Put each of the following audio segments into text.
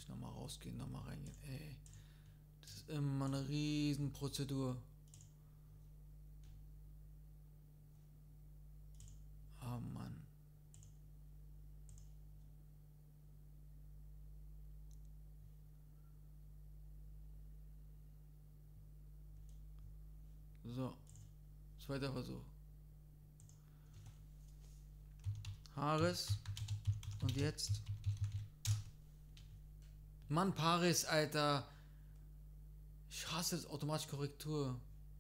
ich nochmal rausgehen, nochmal reingehen. Ey, das ist immer eine riesen Prozedur. Oh Mann. So, zweiter Versuch. Haares. Und jetzt? Mann, Paris, Alter. Ich hasse das automatische Korrektur.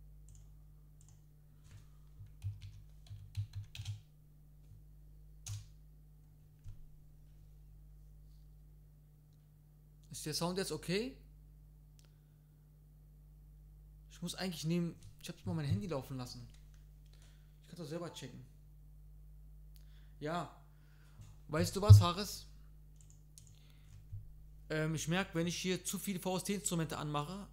Ist der Sound jetzt okay? Ich muss eigentlich nehmen. Ich habe mal mein Handy laufen lassen. Ich kann doch selber checken. Ja. Weißt du was, Haris? Ich merke, wenn ich hier zu viele VST-Instrumente anmache,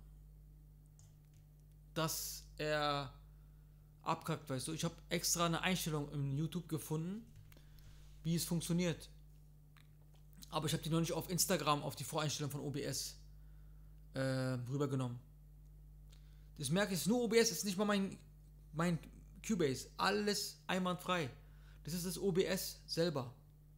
dass er abkackt, weißt du. Ich habe extra eine Einstellung im YouTube gefunden, wie es funktioniert. Aber ich habe die noch nicht auf Instagram, auf die Voreinstellung von OBS rübergenommen. Das merke ich, nur OBS ist nicht mal mein Cubase. Alles einwandfrei. Das ist das OBS selber.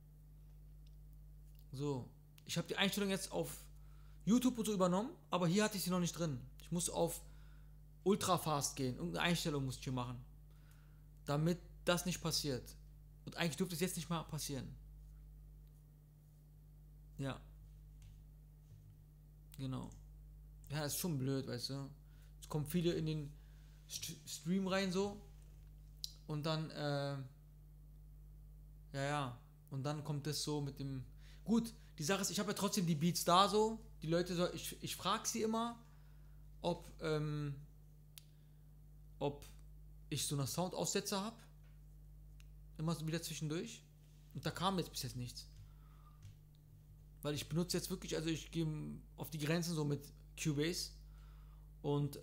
So. Ich habe die Einstellung jetzt auf YouTube und so übernommen, aber hier hatte ich sie noch nicht drin. Ich muss auf Ultra Fast gehen. Irgendeine Einstellung muss ich hier machen. Damit das nicht passiert. Und eigentlich dürfte es jetzt nicht mal passieren. Ja, genau. Ja, ist schon blöd, weißt du. Es kommen viele in den Stream rein so. Und dann, ja. Und dann kommt das so mit dem. Gut, die Sache ist, ich habe ja trotzdem die Beats da so. Die Leute, so, ich frage sie immer, ob, ob ich so einen Soundaussetzer habe. Immer so wieder zwischendurch. Und da kam jetzt bis jetzt nichts. Weil ich benutze jetzt wirklich, also ich gehe auf die Grenzen so mit Cubase. Und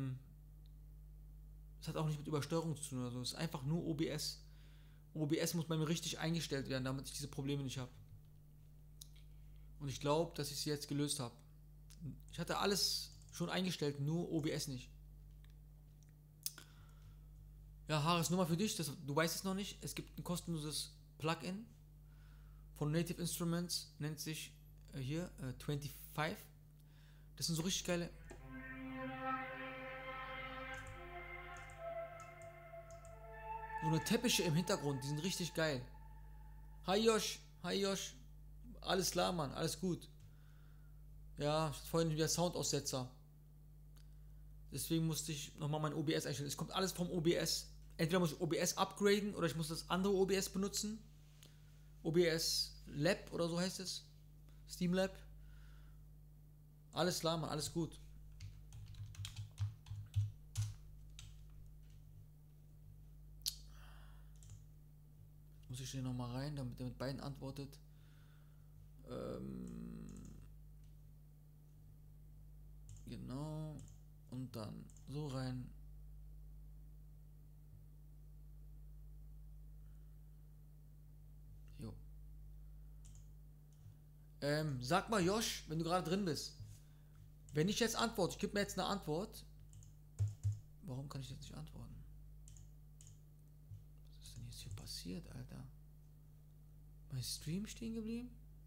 es hat auch nicht mit Übersteuerung zu tun oder so. Es ist einfach nur OBS. OBS muss bei mir richtig eingestellt werden, damit ich diese Probleme nicht habe. Und ich glaube, dass ich sie jetzt gelöst habe. Ich hatte alles schon eingestellt, nur OBS nicht. Ja, Haris, Nummer für dich, du weißt es noch nicht. Es gibt ein kostenloses Plugin von Native Instruments, nennt sich hier 25. Das sind so richtig geile. So eine Teppiche im Hintergrund, die sind richtig geil. Hi Josh, hi Josh. Alles klar, Mann, alles gut. Ja, ich hatte vorhin wieder Soundaussetzer. Deswegen musste ich nochmal mein OBS einstellen. Es kommt alles vom OBS. Entweder muss ich OBS upgraden oder ich muss das andere OBS benutzen. OBS Lab oder so heißt es. Steam Lab. Alles klar, Mann, alles gut. Muss ich hier nochmal rein, damit er mit beiden antwortet. Genau. Und dann so rein. Jo. Sag mal, Josh, wenn du gerade drin bist. Wenn ich jetzt antworte, ich gebe mir jetzt eine Antwort. Warum kann ich jetzt nicht antworten? Was ist denn jetzt hier passiert, Alter? Mein Stream stehen geblieben?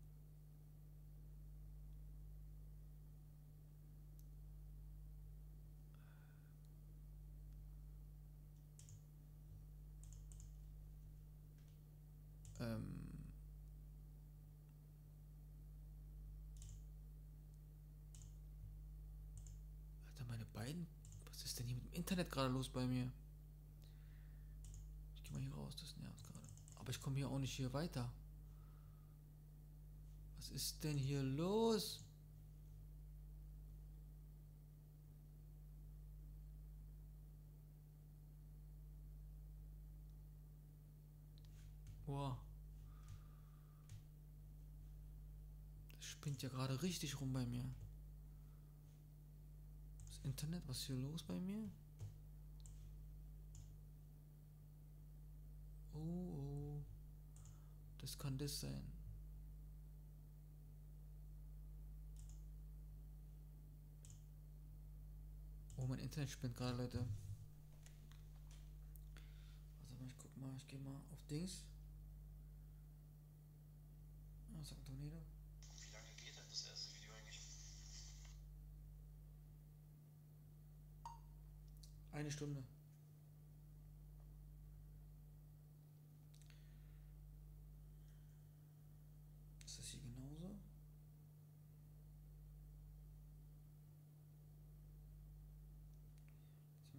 Alter, meine beiden. Was ist denn hier mit dem Internet gerade los bei mir? Ich gehe mal hier raus, das nervt gerade. Aber ich komme hier auch nicht hier weiter. Was ist denn hier los? Boah. Das spinnt ja gerade richtig rum bei mir. Das Internet, was ist hier los bei mir? Oh. Das kann das sein. Oh, mein Internet spinnt gerade, Leute. Also ich guck mal, ich gehe mal auf Dings. Was sagt Tornado? Wie lange geht denn das erste Video eigentlich? Eine Stunde. Ist das hier genauso? So.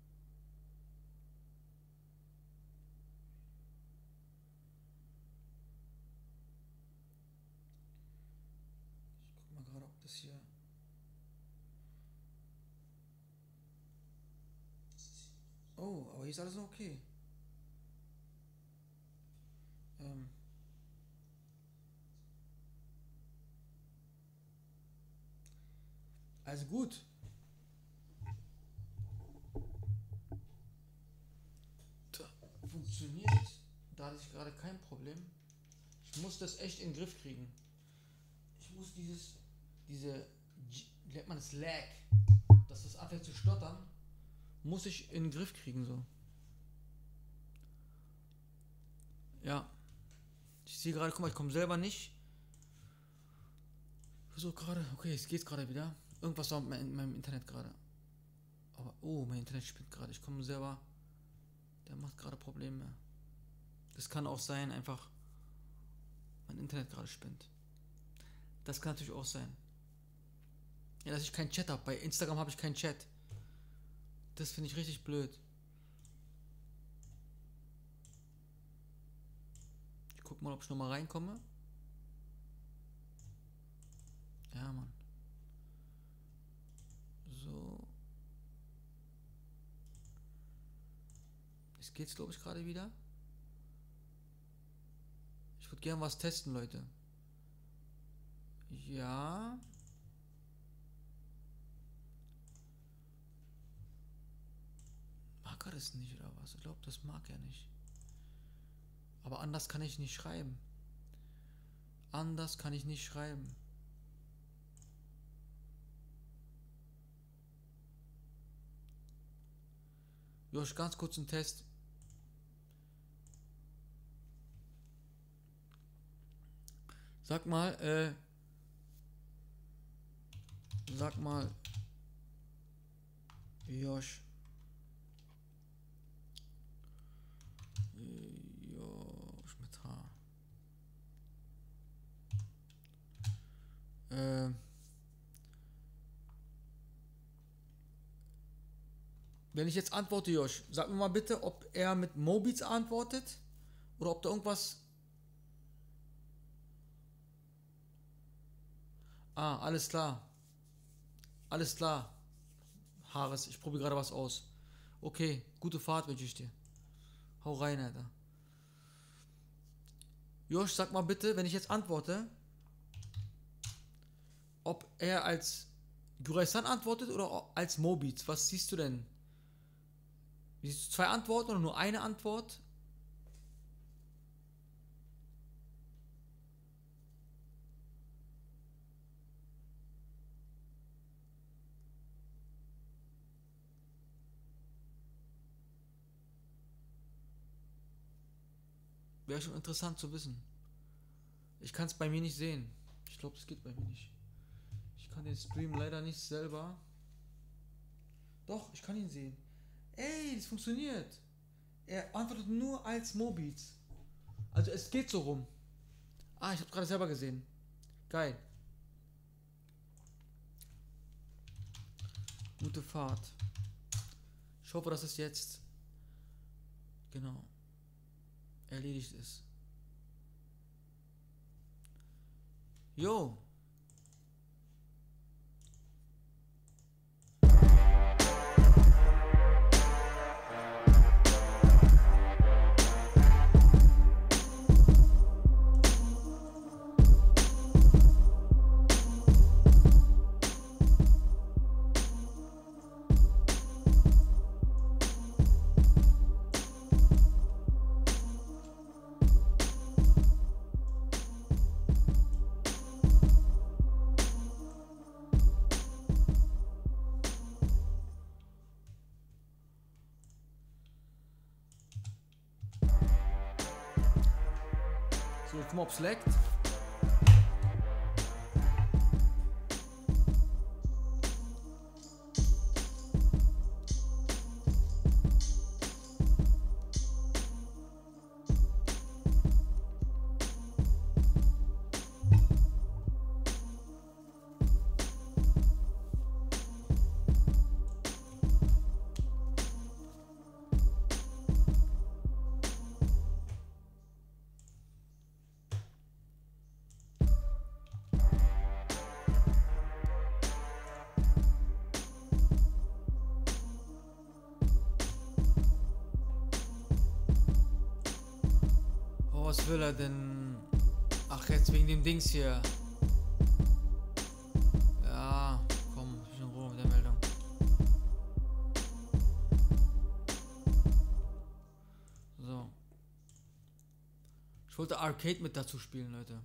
Ich guck mal gerade, ob das hier. Oh, aber hier ist alles noch okay. Also gut. Da funktioniert. Da hatte ich gerade kein Problem. Ich muss das echt in den Griff kriegen. Ich muss diese, wie nennt man das, Lag, dass das anfängt zu stottern, muss ich in den Griff kriegen, so. Ja. Ich sehe gerade, guck mal, ich komme selber nicht. So gerade, okay, es geht gerade wieder. Irgendwas war mit meinem Internet gerade. Aber, oh, mein Internet spinnt gerade. Ich komme selber. Der macht gerade Probleme. Das kann auch sein, einfach, mein Internet gerade spinnt. Das kann natürlich auch sein. Ja, dass ich keinen Chat habe. Bei Instagram habe ich keinen Chat. Das finde ich richtig blöd. Ich guck mal, ob ich nochmal reinkomme. Ja, Mann. So. Jetzt geht's, glaube ich, gerade wieder. Ich würde gerne was testen, Leute. Ja. Mag er das nicht, oder was? Ich glaube, das mag er nicht. Aber anders kann ich nicht schreiben. Anders kann ich nicht schreiben. Josh, ganz kurz ein Test. Sag mal, Josh. Josh mit H. Wenn ich jetzt antworte, Josh, sag mir mal bitte, ob er mit Mobits antwortet oder ob da irgendwas. Ah, alles klar. Alles klar. Haares, ich probiere gerade was aus. Okay, gute Fahrt wünsche ich dir. Hau rein, Alter. Josh, sag mal bitte, wenn ich jetzt antworte, ob er als Guraisan antwortet oder als Mobits. Was siehst du denn? Siehst du zwei Antworten oder nur eine Antwort? Wäre schon interessant zu wissen. Ich kann es bei mir nicht sehen. Ich glaube, es geht bei mir nicht. Ich kann den Stream leider nicht selber. Doch, ich kann ihn sehen. Ey, das funktioniert. Er antwortet nur als Mobits. Also es geht so rum. Ah, ich habe gerade selber gesehen. Geil. Gute Fahrt. Ich hoffe, dass es jetzt genau erledigt ist. Jo. guck mal, ob's leckt. Was will er denn? Ach, jetzt wegen dem Dings hier. Ja, komm, ich bin in Ruhe mit der Meldung. So. Ich wollte Arcade mit dazu spielen, Leute.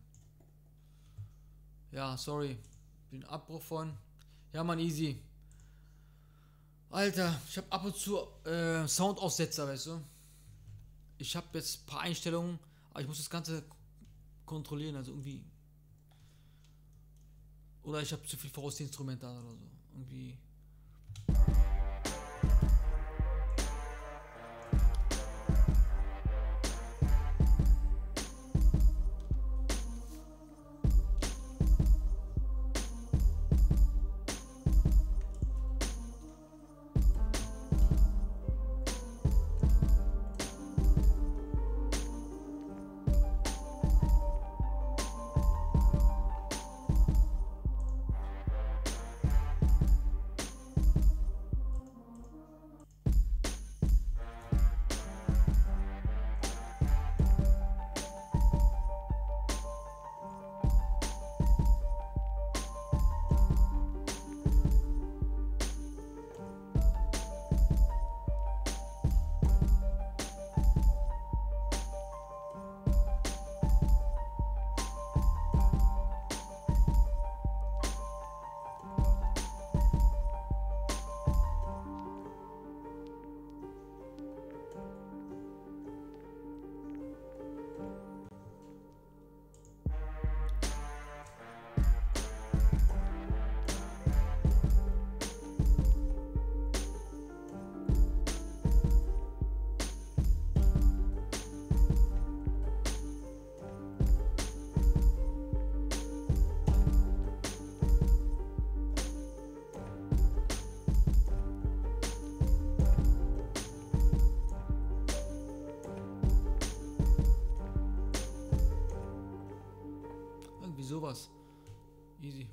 Ja, sorry. Den Abbruch von. Ja, Mann, easy. Alter, ich habe ab und zu Soundaussetzer, weißt du? Ich habe jetzt ein paar Einstellungen. Aber ich muss das Ganze kontrollieren, also irgendwie. Oder ich habe zu viel Vorausinstrumente an oder so. Irgendwie. Sowas. Easy.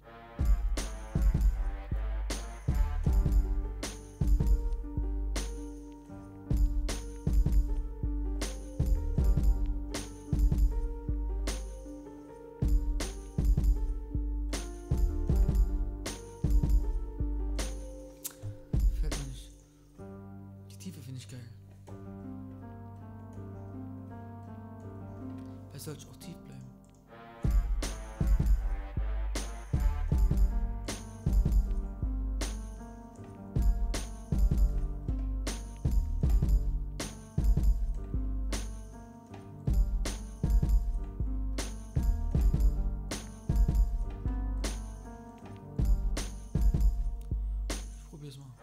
Fällt mir nicht. Die Tiefe finde ich geil. Vielleicht soll ich auch tief bleiben. Probier's mal.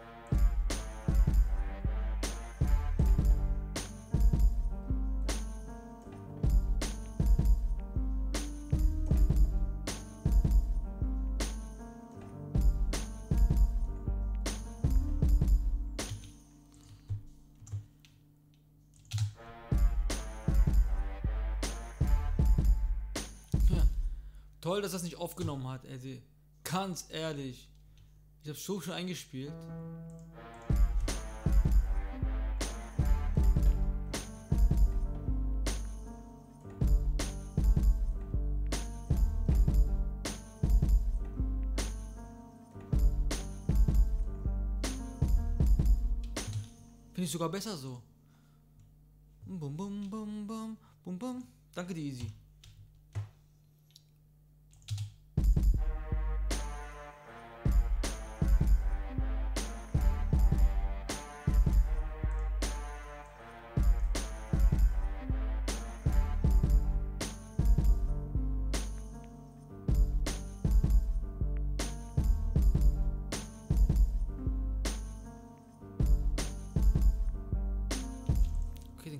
Ja. Toll, dass das nicht aufgenommen hat, ey. Ganz ehrlich. Ich hab's so schon eingespielt. Finde ich sogar besser so. Bum bum bum bum bum bum. Danke dir, Easy.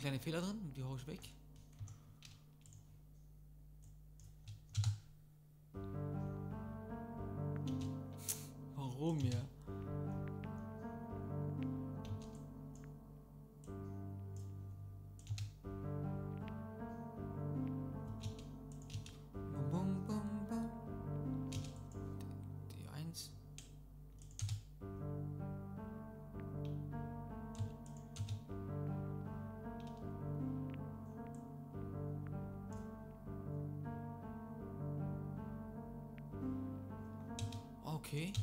kleine Fehler drin, die hau ich weg. Warum ja? Bum, bum, bum. Die 1. Okay.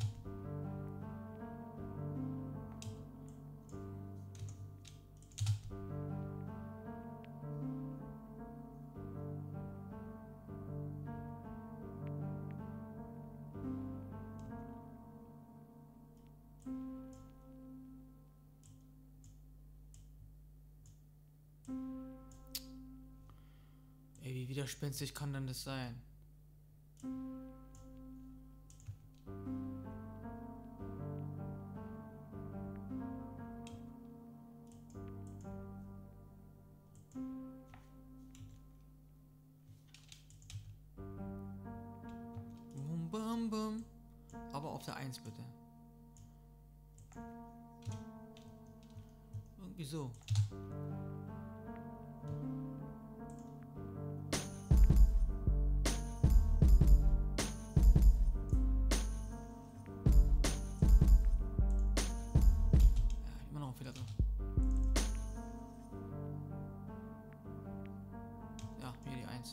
Ey, wie widerspenstig kann denn das sein? Bum, bum, bum. Aber auf der 1 bitte. Irgendwie so. Ja, immer noch ein Fehler drin. Ja, hier die 1.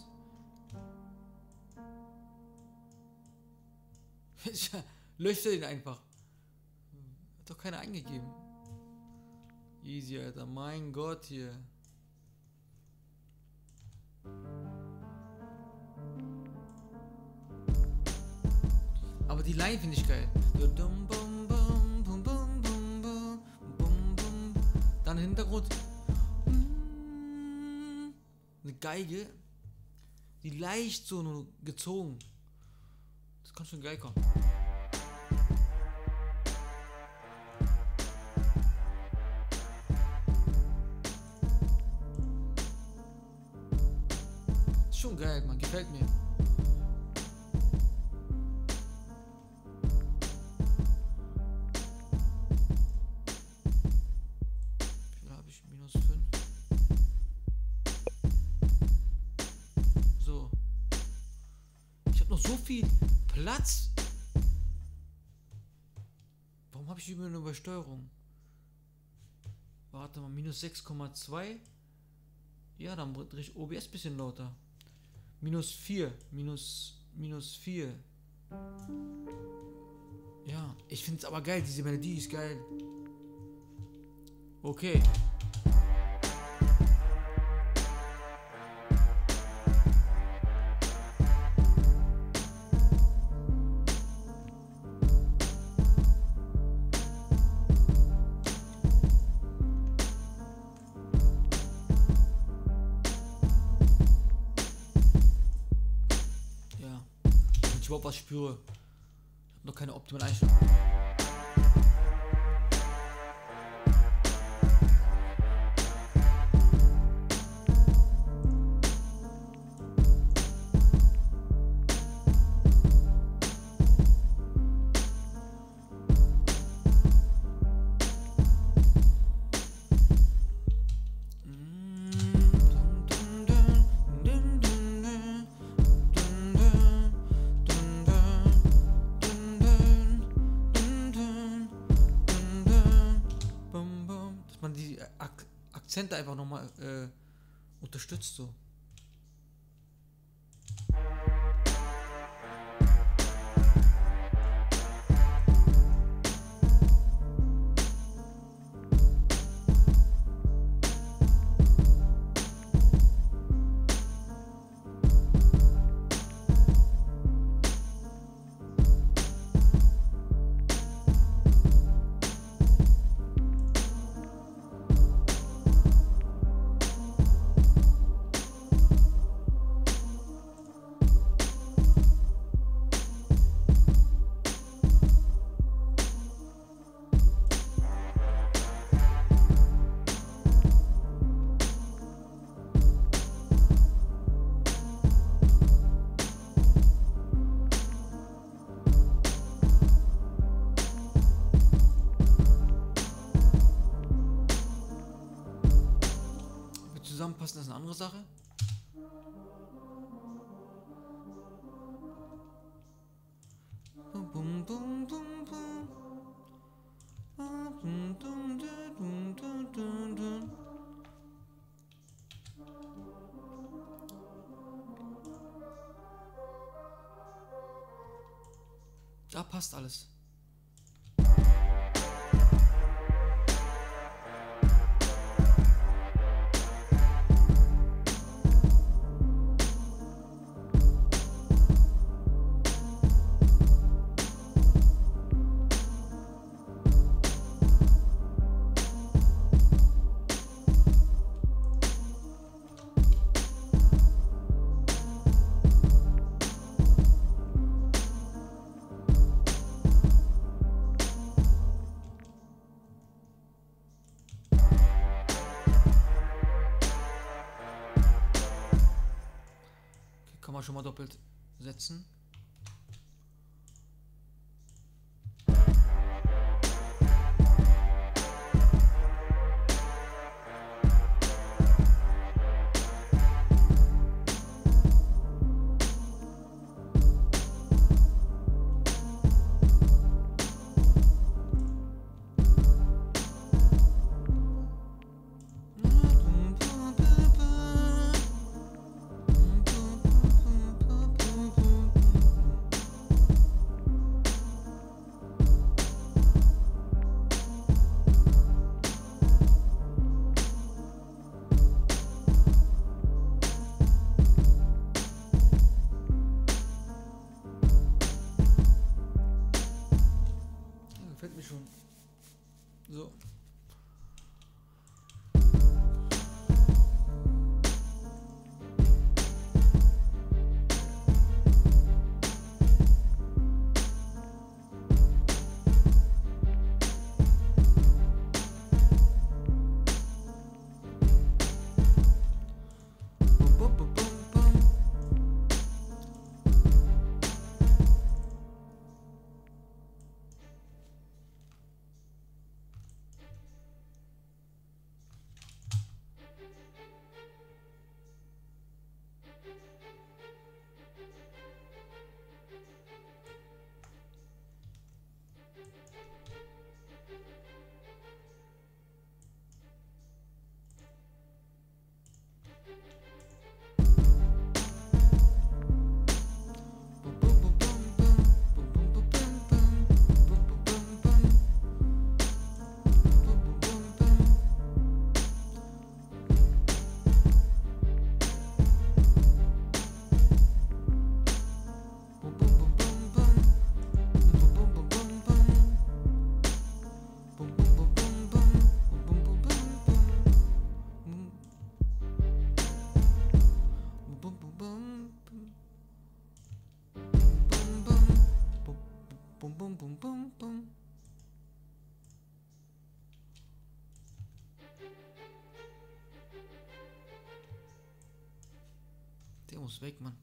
Lösche den einfach. Hat doch keiner eingegeben. Easy, Alter. Mein Gott hier. Aber die Line finde ich geil. Dann Hintergrund. Eine Geige. Die leicht so nur gezogen. Das kann schon geil kommen. Ist schon geil, man. Gefällt mir. Wie habe ich? -5. So. Ich habe noch so viel Platz. Warum habe ich über eine Übersteuerung? Warte mal, -6,2. Ja, dann drehe ich OBS ein bisschen lauter. -4. -4. Ja, ich finde es aber geil. Diese Melodie ist geil. Okay. Wenn ich überhaupt was spüre. Ich habe noch keine optimale Einstellung. Dass man die Akzente einfach nochmal unterstützt so. andere Sache. Bum, bum, bum, bum, bum. Dum, dum, dum, dum, dum, dum. Da passt alles. Kann man schon mal doppelt setzen. Gefällt mir schon. So. Der muss weg, Mann.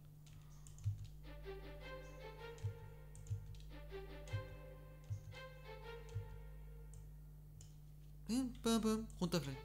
Runter gleich.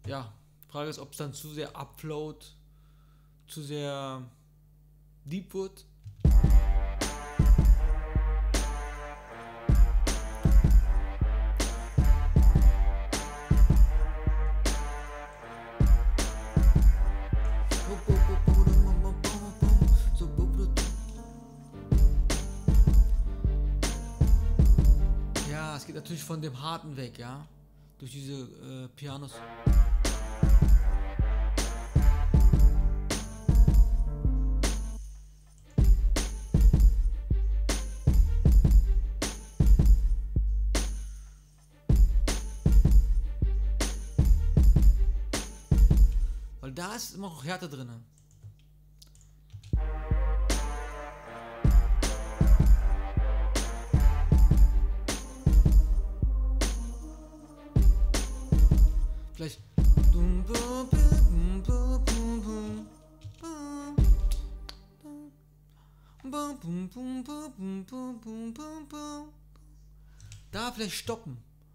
ja, Frage ist, ob es dann zu sehr upload, zu sehr deep wird. Ja, es geht natürlich von dem Harten weg, ja, durch diese Pianos. Weil da ist immer noch Härte drin. Vielleicht. Da vielleicht stoppen.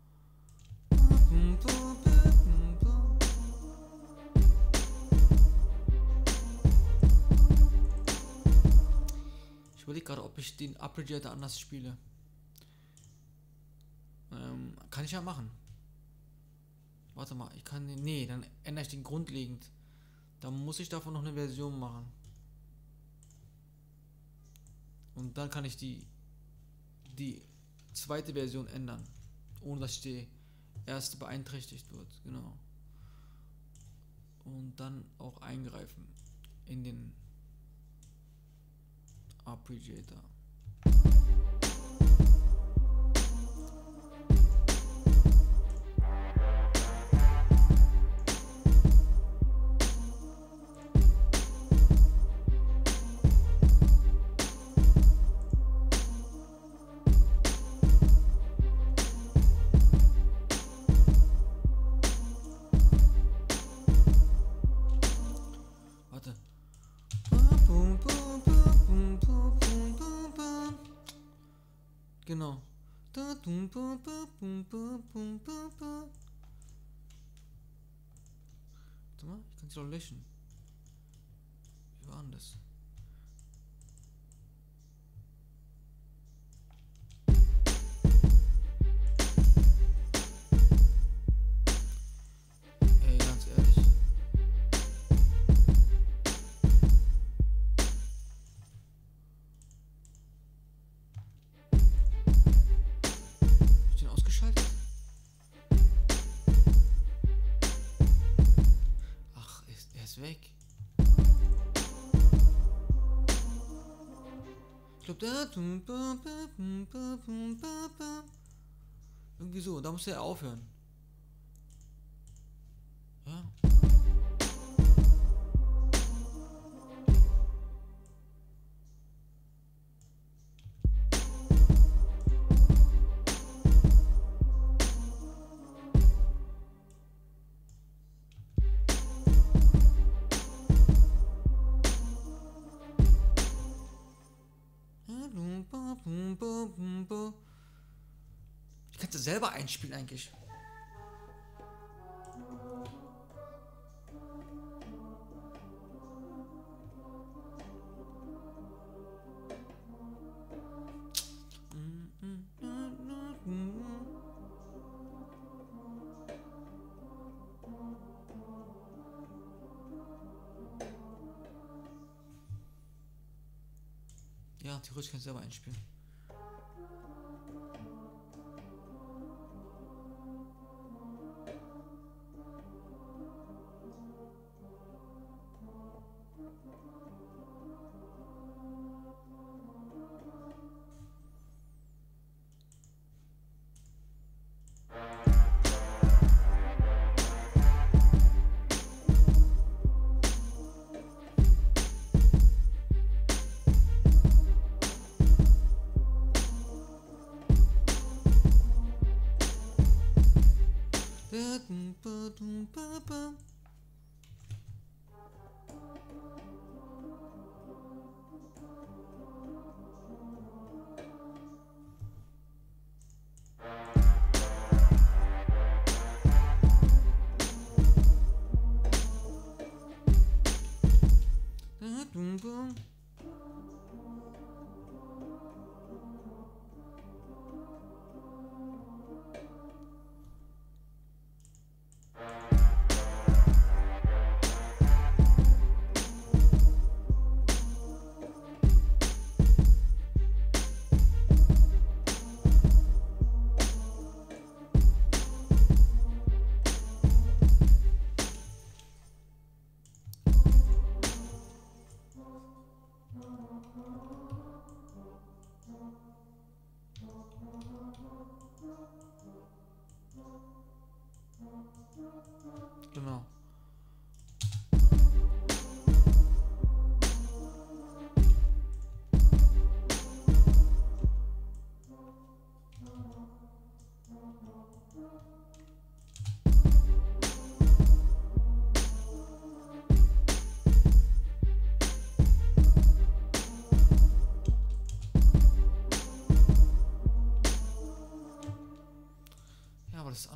Ich überlege gerade, ob ich den Arpeggiator anders spiele. Kann ich ja machen. Warte mal, ich kann den. Nee, dann ändere ich den grundlegend. Dann muss ich davon noch eine Version machen. Und dann kann ich die zweite Version ändern. Ohne dass die erste beeinträchtigt wird. Genau. Und dann auch eingreifen in den Arpeggiator. Warte. Genau. Warte mal, ich kann es doch löschen. Wie war denn das? Ey, ganz ehrlich. Hab ich den ausgeschaltet? Ach, er ist weg. Ich glaube, da. Irgendwie so, da muss er aufhören. Ja. Ich kann es selber einspielen eigentlich. Ja, theoretisch kann ich selber einspielen.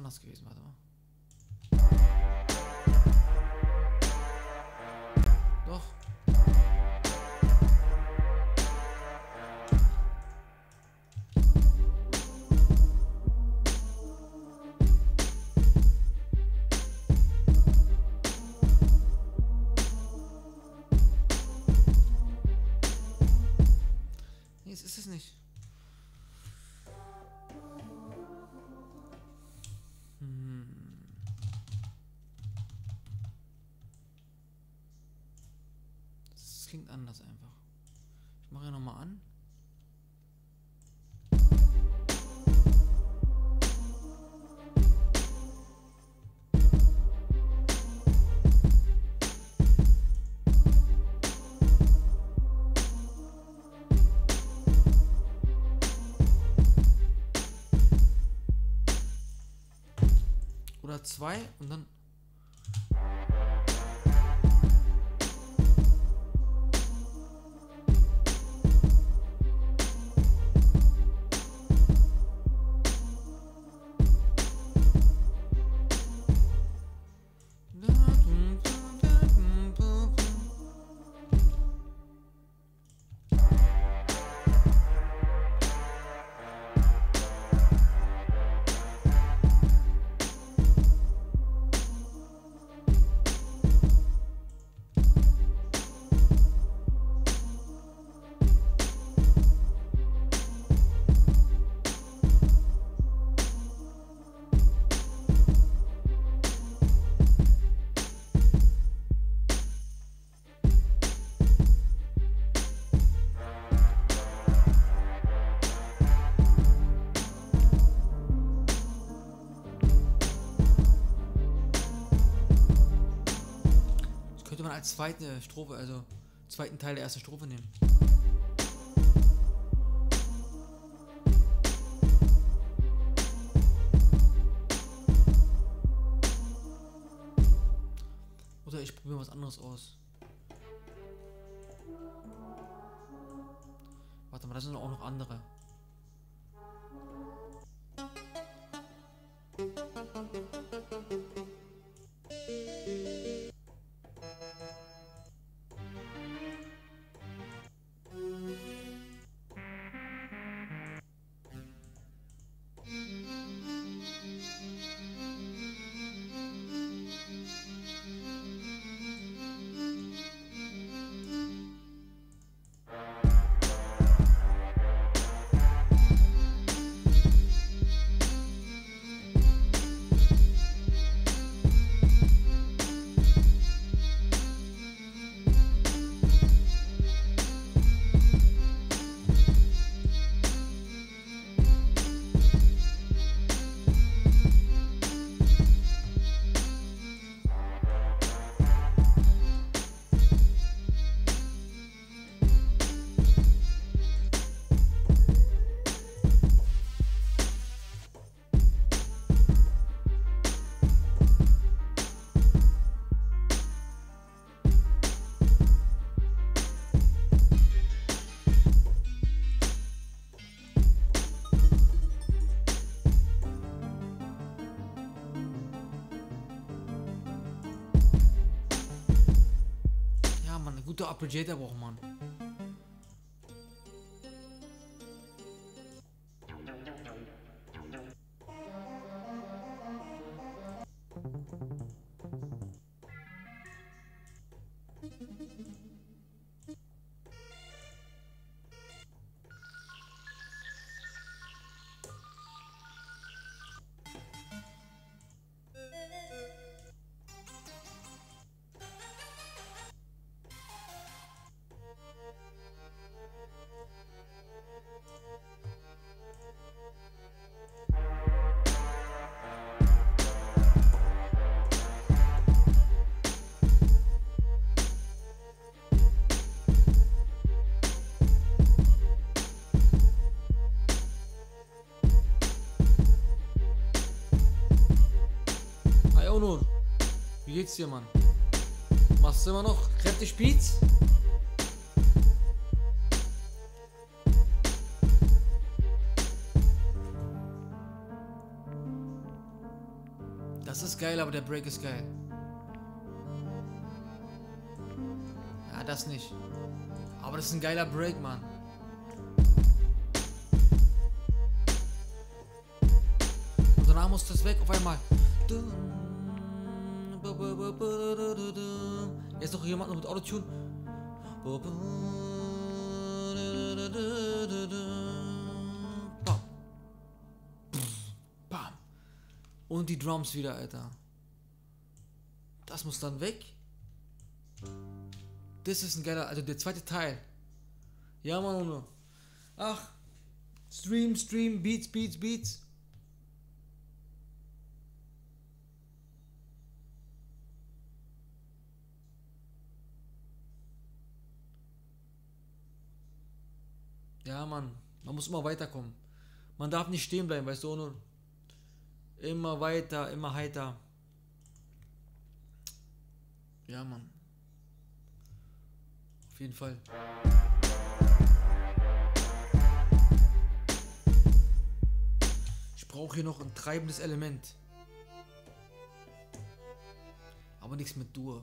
anders gewesen, warte mal. Doch. Nee, es ist es nicht. Das klingt anders einfach. Ich mache ja nochmal an. Oder 2 und dann. Könnte man als zweite Strophe, also zweiten Teil der ersten Strophe nehmen. Oder ich probiere was anderes aus. Warte mal, da sind auch noch andere. Guter Arpeggiator braucht man. Onur, wie geht's dir, Mann? Machst du immer noch kräftig Beats? Das ist geil, aber der Break ist geil. Ja, das nicht. Aber das ist ein geiler Break, Mann. Und danach muss das weg auf einmal. Jetzt noch jemand mit Autotune. Bam. Bam. Und die Drums wieder, Alter. Das muss dann weg. Das ist ein geiler, also der zweite Teil. Ja, Mann. Ach. Stream, Beats. Ja, Mann. Man muss immer weiterkommen. Man darf nicht stehen bleiben, weißt du, nur immer weiter, immer heiter. Ja, Mann. Auf jeden Fall. Ich brauche hier noch ein treibendes Element. Aber nichts mit Dur.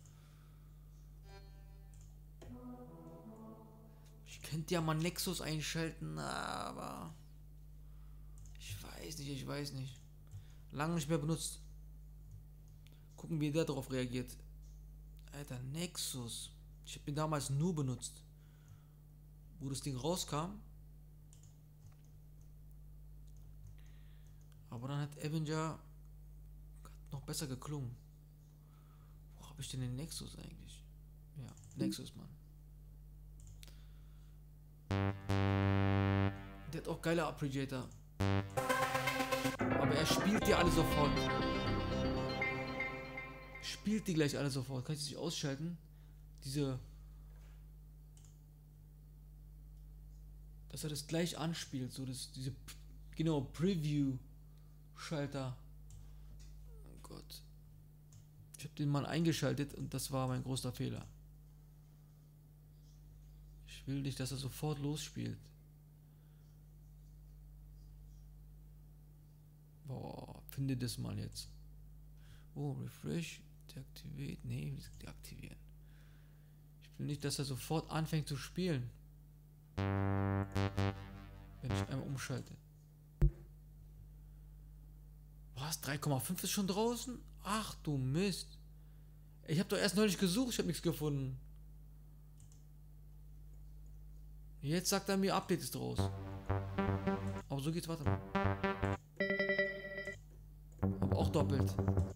Ich könnte ja mal Nexus einschalten, aber ich weiß nicht. Lange nicht mehr benutzt. Gucken, wie der darauf reagiert. Alter, Nexus. Ich habe ihn damals nur benutzt. Wo das Ding rauskam. Aber dann hat Avenger noch besser geklungen. Wo habe ich denn den Nexus eigentlich? Ja, Nexus, Mann. Der hat auch geile Appreciator. Aber er spielt die alle sofort. Spielt die gleich alle sofort. Kann ich das nicht ausschalten? Dass er das gleich anspielt. So, genau, Preview-Schalter. Oh Gott. Ich habe den mal eingeschaltet und das war mein großer Fehler. Ich will nicht, dass er sofort losspielt. Boah, finde das mal jetzt. Oh, Refresh, deaktiviert. Nee, deaktivieren. Ich will nicht, dass er sofort anfängt zu spielen. Wenn ich einmal umschalte. Was? 3,5 ist schon draußen? Ach du Mist. Ich habe doch erst neulich gesucht, ich habe nichts gefunden. Jetzt sagt er mir, Update ist raus. Aber so geht's, warte mal. Aber auch doppelt.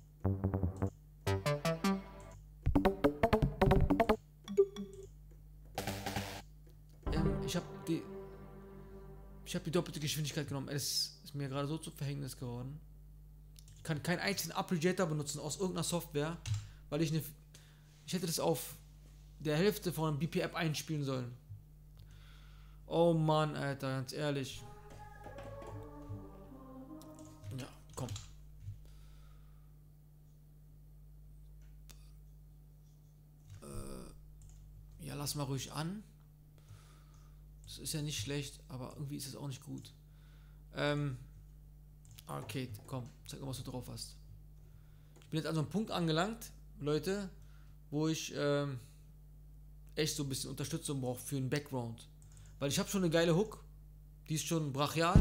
Ich habe die doppelte Geschwindigkeit genommen. Es ist mir gerade so zu Verhängnis geworden. Ich kann keinen einzigen Appreciator benutzen aus irgendeiner Software, weil ich hätte das auf der Hälfte von einem BP-App einspielen sollen. Oh Mann, Alter, ganz ehrlich. Ja, komm. Ja, lass mal ruhig an. Das ist ja nicht schlecht, aber irgendwie ist es auch nicht gut. Arcade, komm, zeig mal, was du drauf hast. Ich bin jetzt an so einem Punkt angelangt, Leute, wo ich echt so ein bisschen Unterstützung brauche für einen Background. Weil ich habe schon eine geile Hook, die ist schon brachial.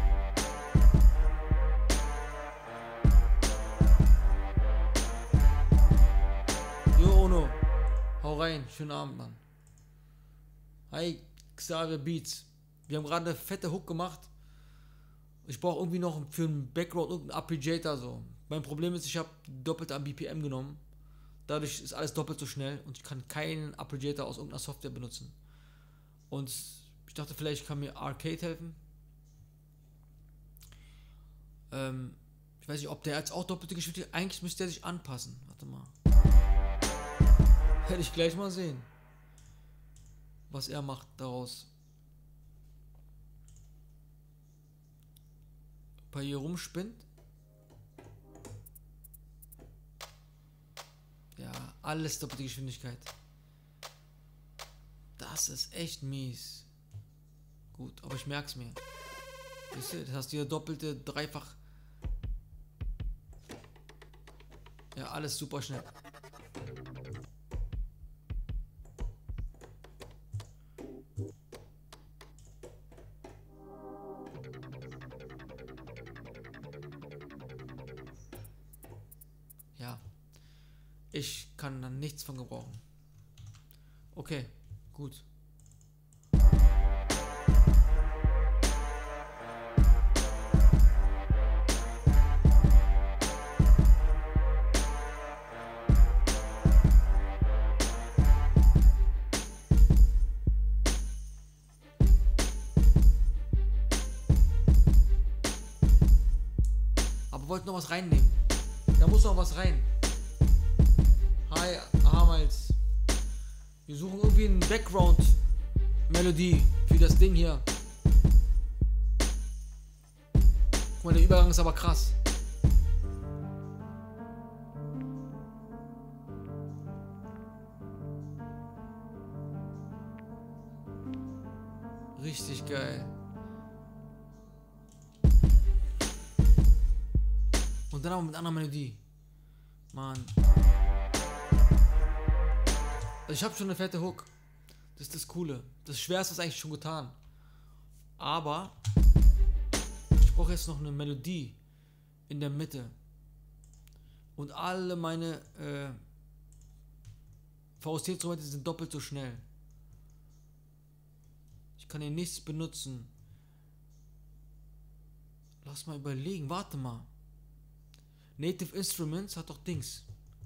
Jo, Ono, hau rein, schönen Abend, Mann. Hi, Xavier Beats. Wir haben gerade eine fette Hook gemacht. Ich brauche irgendwie noch für einen Background irgendeinen Appreciator so. Mein Problem ist, ich habe doppelt am BPM genommen. Dadurch ist alles doppelt so schnell und ich kann keinen Appreciator aus irgendeiner Software benutzen. Und ich dachte, vielleicht kann mir Arcade helfen. Ich weiß nicht, ob der jetzt auch doppelte Geschwindigkeit. Eigentlich müsste er sich anpassen. Warte mal. Werde ich gleich mal sehen, was er macht daraus. Ob er hier rumspinnt. Ja, alles doppelte Geschwindigkeit. Das ist echt mies. Gut, aber ich merk's mir. Weißt du, das hast du hier doppelte, dreifach. Ja, alles super schnell. Ja. Ich kann dann nichts von gebrauchen. Okay, gut. Aber wollte noch was reinnehmen. Da muss noch was rein. Hi, Hamals. Wir suchen irgendwie eine Background-Melodie für das Ding hier. Guck mal, der Übergang ist aber krass. Richtig geil. Und dann aber mit einer Melodie. Mann. Also ich habe schon eine fette Hook. Das ist das Coole. Das Schwerste ist eigentlich schon getan. Aber ich brauche jetzt noch eine Melodie in der Mitte. Und alle meine VST-Instrumente sind doppelt so schnell. Ich kann hier nichts benutzen. Lass mal überlegen. Warte mal. Native Instruments hat doch Dings.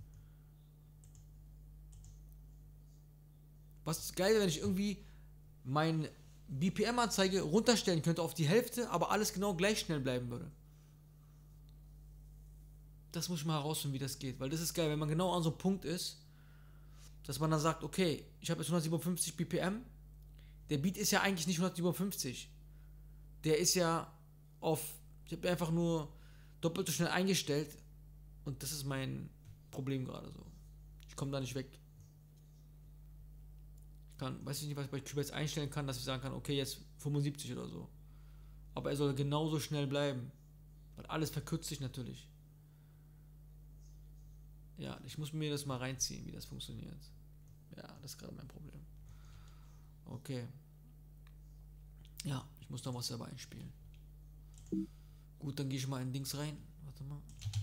Was geil wäre, wenn ich irgendwie meine BPM-Anzeige runterstellen könnte auf die Hälfte, aber alles genau gleich schnell bleiben würde. Das muss ich mal herausfinden, wie das geht. Weil das ist geil, wenn man genau an so einem Punkt ist, dass man dann sagt, okay, ich habe jetzt 157 BPM. Der Beat ist ja eigentlich nicht 157. Der ist ja auf, ich habe einfach nur doppelt so schnell eingestellt. Und das ist mein Problem gerade so. Ich komme da nicht weg. Weiß ich nicht, was ich bei Cubase einstellen kann, dass ich sagen kann, okay, jetzt 75 oder so. Aber er soll genauso schnell bleiben. Weil alles verkürzt sich natürlich. Ja, ich muss mir das mal reinziehen, wie das funktioniert. Ja, das ist gerade mein Problem. Okay. Ja, ich muss noch was selber einspielen. Gut, dann gehe ich mal in Dings rein. Warte mal.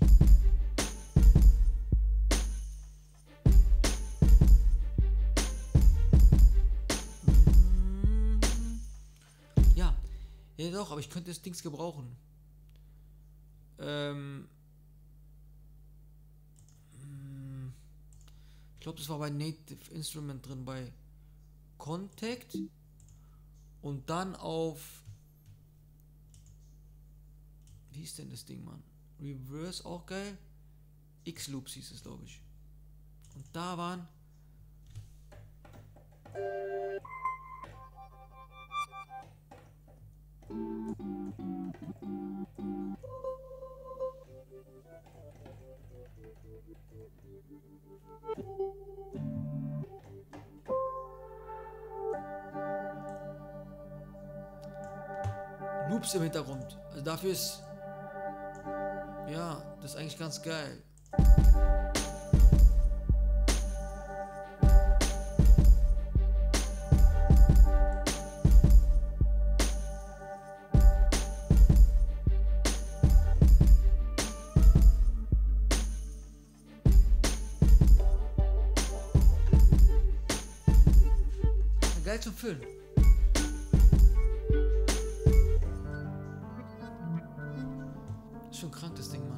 Ja doch, aber ich könnte das Dings gebrauchen. Ich glaube, das war bei Native Instrument drin, bei Contact und dann auf, wie ist denn das Ding, Mann? Reverse auch geil. X-Loops hieß es, glaube ich. Und da waren Loops im Hintergrund. Also dafür ist, ja, das ist eigentlich ganz geil. Geil zum Füllen. Ist schon krank, das Ding, Mann.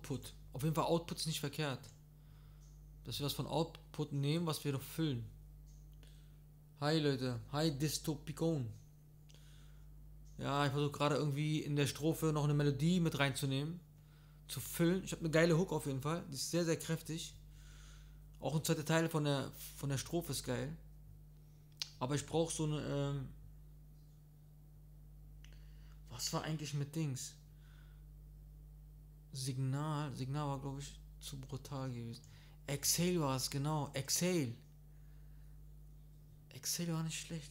Output. Auf jeden Fall Output ist nicht verkehrt. Dass wir was von Output nehmen, was wir noch füllen. Hi Leute, hi Dystopikon. Ja, ich versuche gerade irgendwie in der Strophe noch eine Melodie mit reinzunehmen. Zu füllen. Ich habe eine geile Hook auf jeden Fall. Die ist sehr, sehr kräftig. Auch ein zweiter Teil von der Strophe ist geil. Aber ich brauche so eine. Was war eigentlich mit Dings? Signal. Signal war, glaube ich, zu brutal gewesen. Exhale war es, genau. Exhale. Exhale war nicht schlecht.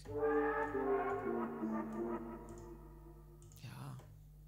Ja.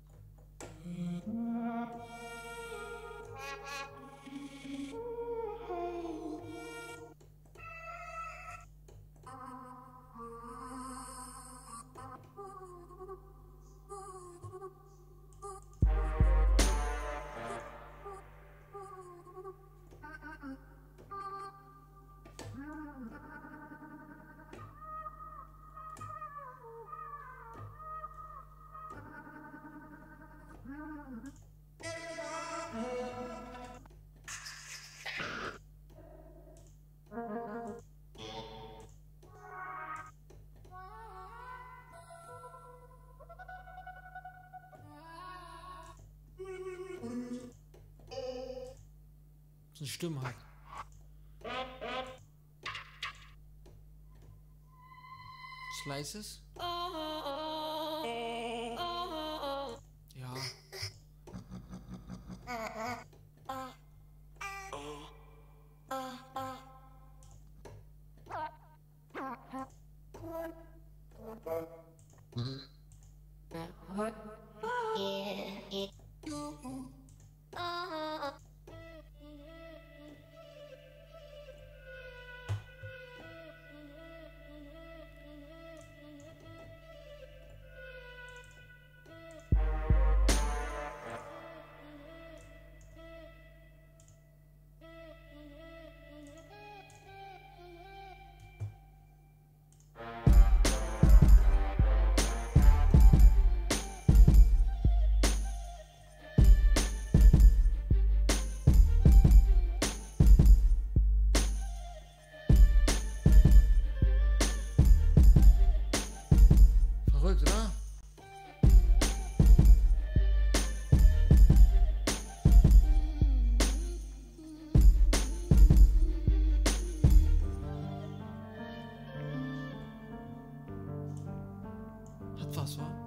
So eine Stimme hat. Slices? Ja. Verrückt, oder? Hat was, wa?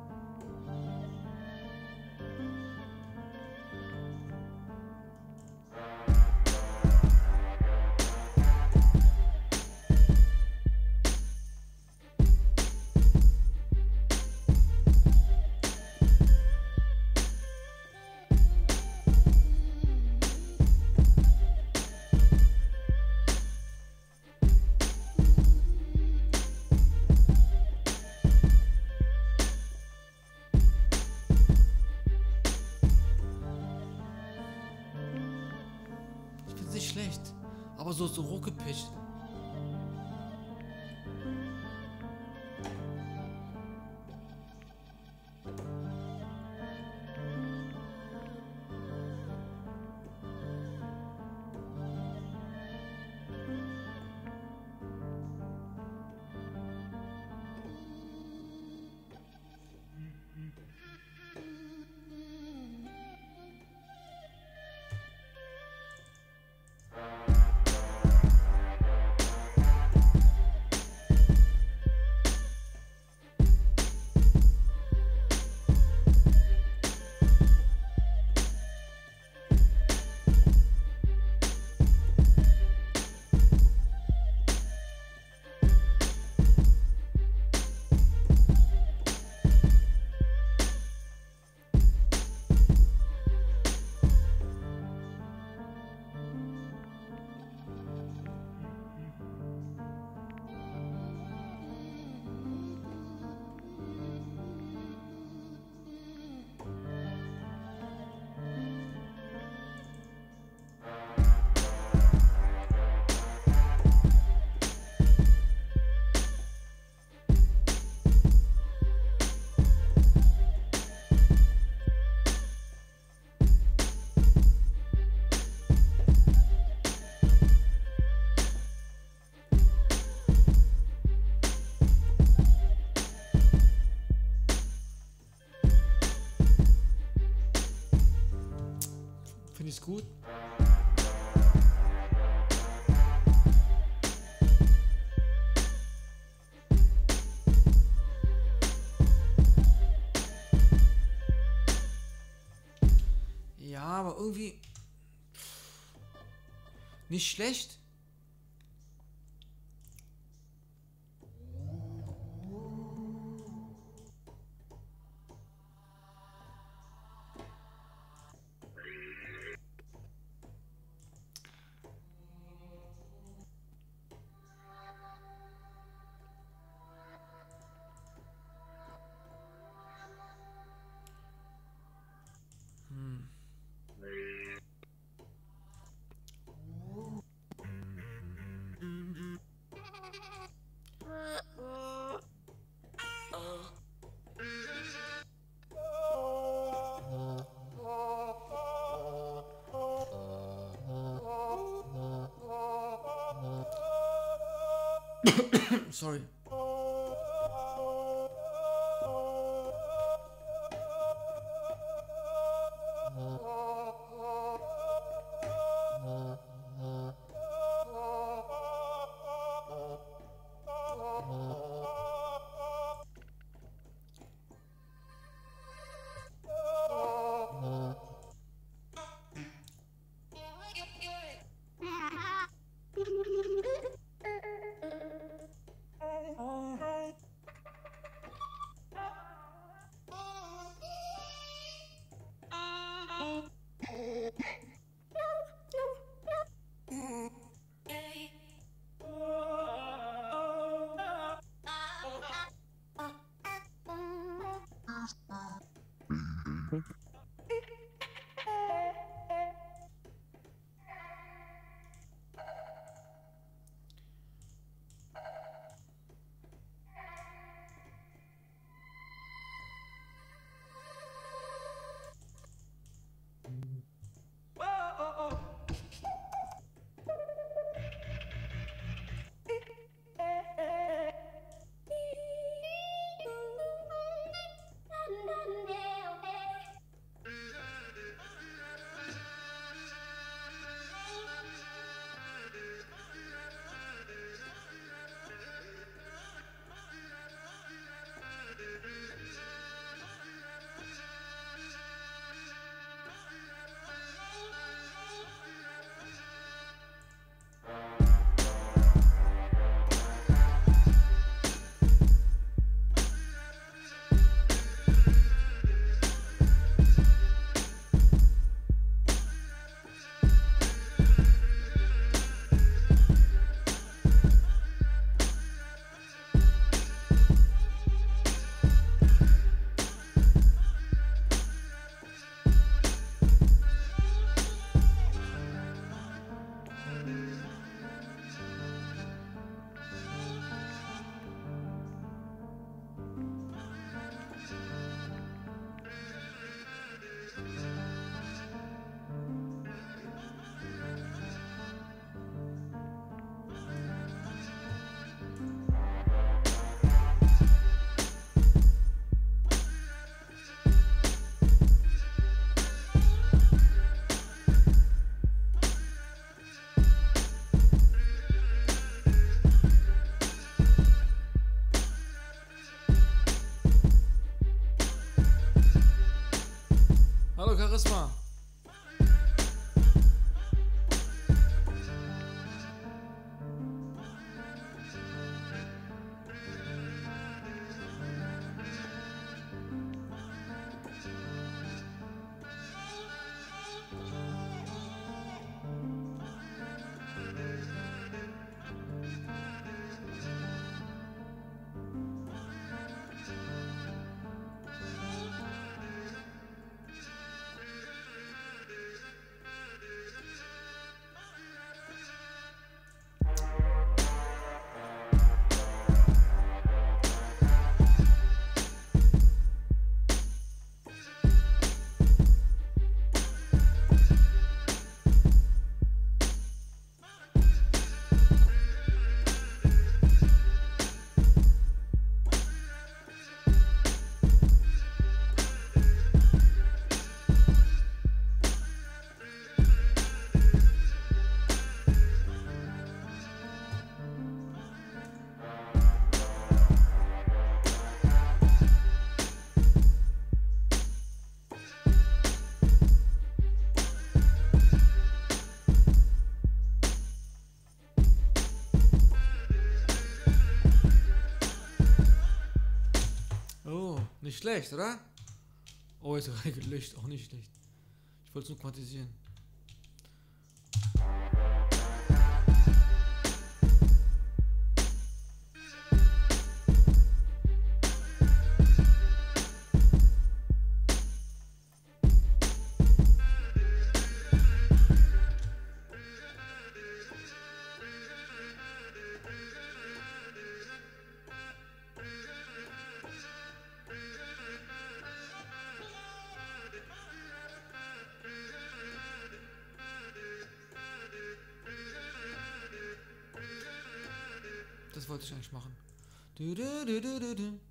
Ich find's nicht schlecht. Aber so ruckepitcht. Alles gut? Ja, aber irgendwie nicht schlecht. Sorry. Hallo Charisma. Nicht schlecht, oder? Oh, jetzt gerade gelöscht. Auch nicht schlecht. Ich wollte es nur quantisieren. Das wollte ich eigentlich machen. Du, du, du, du, du, du.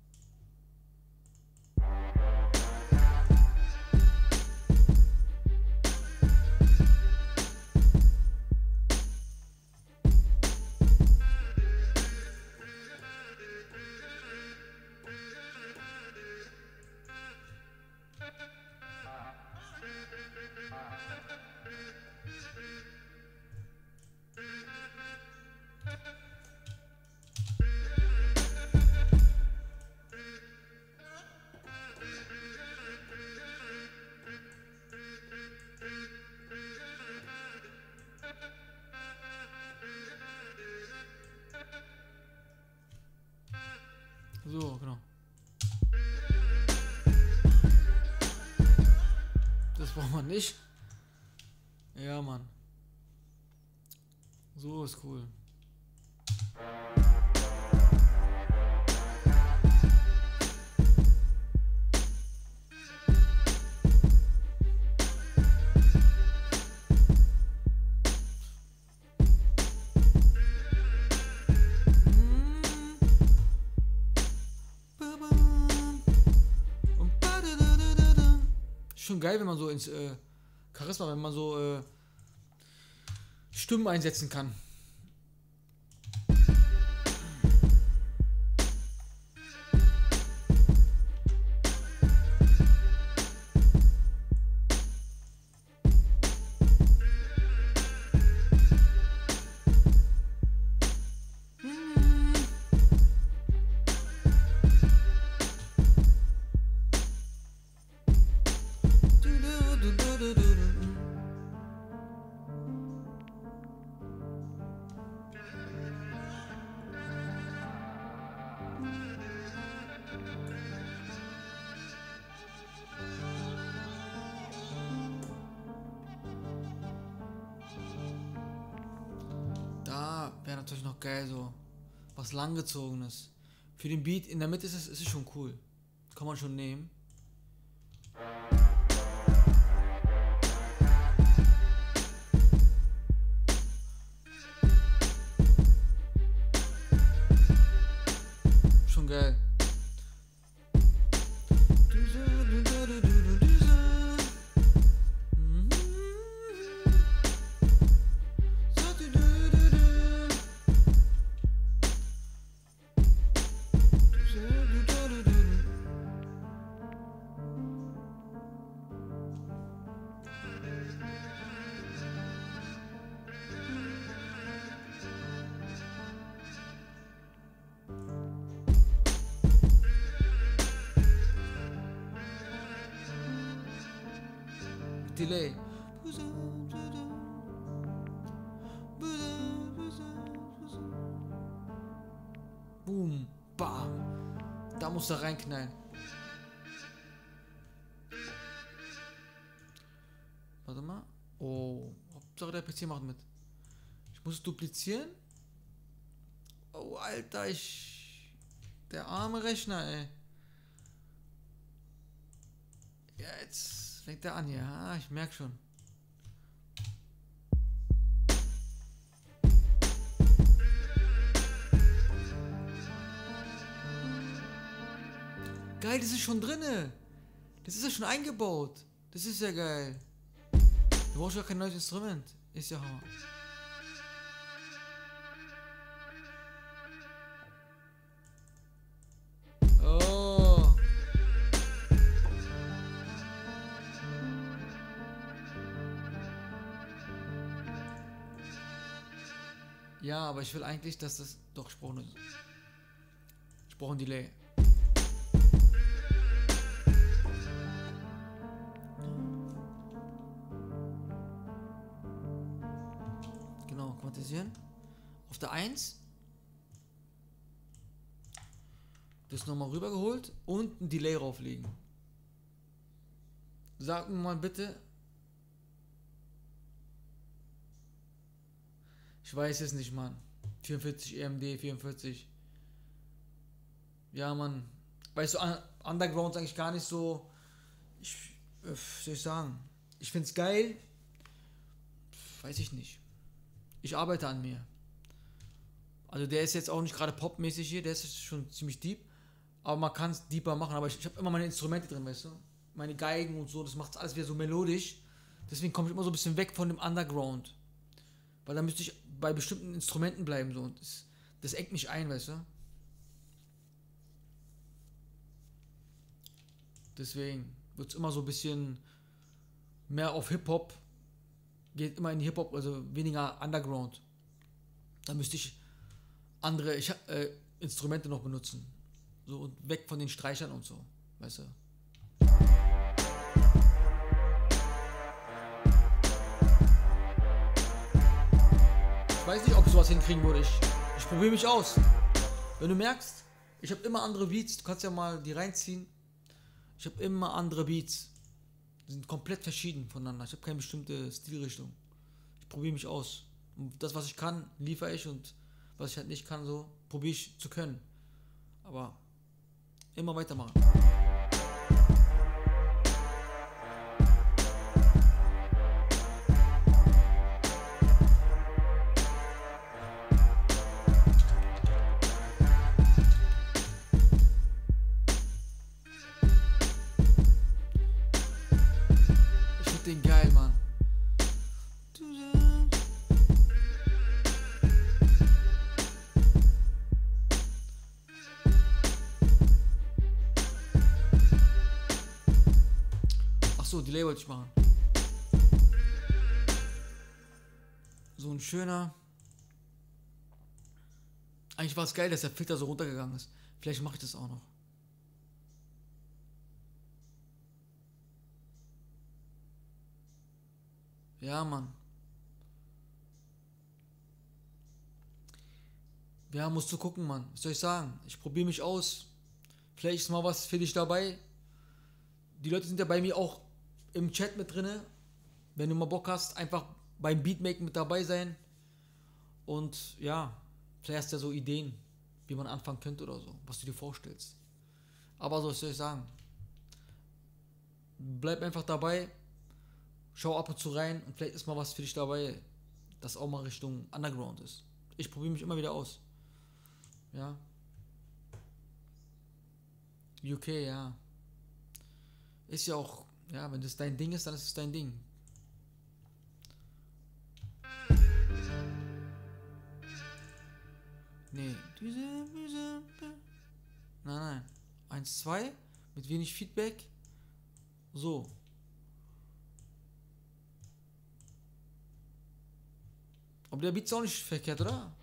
So, genau. Das braucht man nicht. Ja, Mann. So ist cool. Schon geil, wenn man so ins Charisma, wenn man so Stimmen einsetzen kann. Da wäre natürlich noch geil, so was langgezogenes. Für den Beat in der Mitte ist es schon cool. Kann man schon nehmen. Schon geil. Delay. Boom, bam. Da muss er reinknallen. Warte mal. Oh, Hauptsache der PC macht mit. Ich muss es duplizieren. Oh, Alter, der arme Rechner, ey. Ja, jetzt fängt er an, ja, ich merke schon. Geil, das ist schon drinne. Das ist ja schon eingebaut. Das ist ja geil. Du brauchst ja kein neues Instrument. Ist ja Hammer. Oh. Ja, aber ich will eigentlich, dass das... Doch, ich brauche ein Delay. synchronisieren. Auf der 1. Das nochmal rübergeholt und ein Delay rauflegen. Sag mir mal bitte. Ich weiß es nicht, Mann. 44 EMD, 44. Ja, Mann. Weißt du, Underground ist eigentlich gar nicht so. Was soll ich sagen? Ich find's geil. Weiß ich nicht. Ich arbeite an mir. Also der ist jetzt auch nicht gerade popmäßig hier, der ist schon ziemlich deep. Aber man kann es deeper machen. Aber ich habe immer meine Instrumente drin, weißt du? Meine Geigen und so, das macht alles wieder so melodisch. Deswegen komme ich immer so ein bisschen weg von dem Underground. Weil da müsste ich bei bestimmten Instrumenten bleiben. So. Und das engt mich ein, weißt du? Deswegen wird es immer so ein bisschen mehr auf Hip-Hop. Geht immer in die Hip-Hop, also weniger Underground. Da müsste ich andere Instrumente noch benutzen. So und weg von den Streichern und so. Weißt du? Ich weiß nicht, ob ich sowas hinkriegen würde. Ich probiere mich aus. Wenn du merkst, ich habe immer andere Beats, du kannst ja mal die reinziehen. Ich habe immer andere Beats. Die sind komplett verschieden voneinander. Ich habe keine bestimmte Stilrichtung. Ich probiere mich aus. Und das, was ich kann, liefere ich und was ich halt nicht kann, so probiere ich zu können. Aber immer weitermachen. Den geil, Mann. Ach so, Delay wollte ich machen. So ein schöner. Eigentlich war es geil, dass der Filter so runtergegangen ist. Vielleicht mache ich das auch noch. Ja, Mann. Ja, musst du gucken, Mann. Was soll ich sagen? Ich probiere mich aus. Vielleicht ist mal was für dich dabei. Die Leute sind ja bei mir auch im Chat mit drinne. Wenn du mal Bock hast, einfach beim Beatmaken mit dabei sein. Und ja, vielleicht hast du ja so Ideen, wie man anfangen könnte oder so, was du dir vorstellst. Aber so, was soll ich sagen? Bleib einfach dabei. Schau ab und zu rein und vielleicht ist mal was für dich dabei, das auch mal Richtung Underground ist. Ich probiere mich immer wieder aus. Ja. UK, ja. Ist ja auch, ja, wenn das dein Ding ist, dann ist es dein Ding. Nee. Nein. 1, 2, mit wenig Feedback. So. Aber der Beat ist auch nicht verkehrt, oder?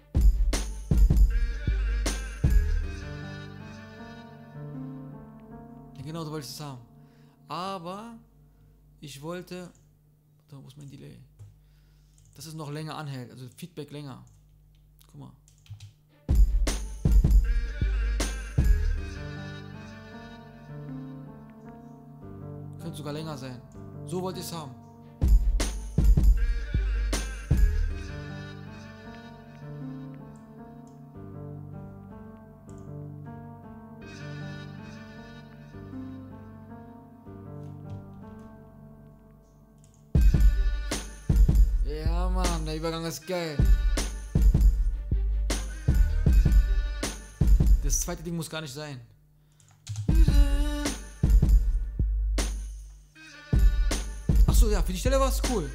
Ja, genau so wollte ich es haben. Aber ich wollte. Da muss mein Delay. Dass es noch länger anhält. Also Feedback länger. Guck mal. Könnte sogar länger sein. So wollte ich es haben. Ja, Mann, der Übergang ist geil. Das zweite Ding muss gar nicht sein. Achso, ja, für die Stelle war es cool.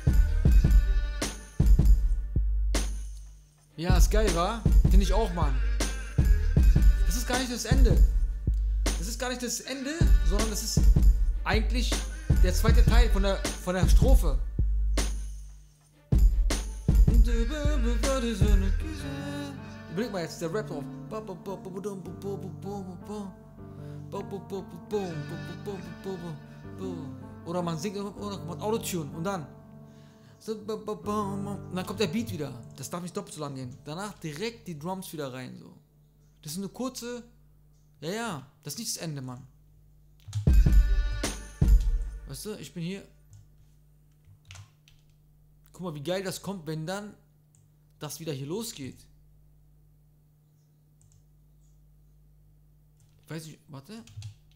Ja, ist geil, wa? Finde ich auch, Mann. Das ist gar nicht das Ende. Das ist gar nicht das Ende, sondern das ist eigentlich der zweite Teil von der Strophe. Überleg mal jetzt, der Rap drauf. Oder man singt oder man Autotune und dann Und dann kommt der Beat wieder. Das darf nicht doppelt so lang gehen. Danach direkt die Drums wieder rein, so. Das ist eine kurze... Ja, das ist nicht das Ende, Mann. Weißt du, ich bin hier... Guck mal, wie geil das kommt, wenn dann das wieder hier losgeht. Ich weiß nicht, warte.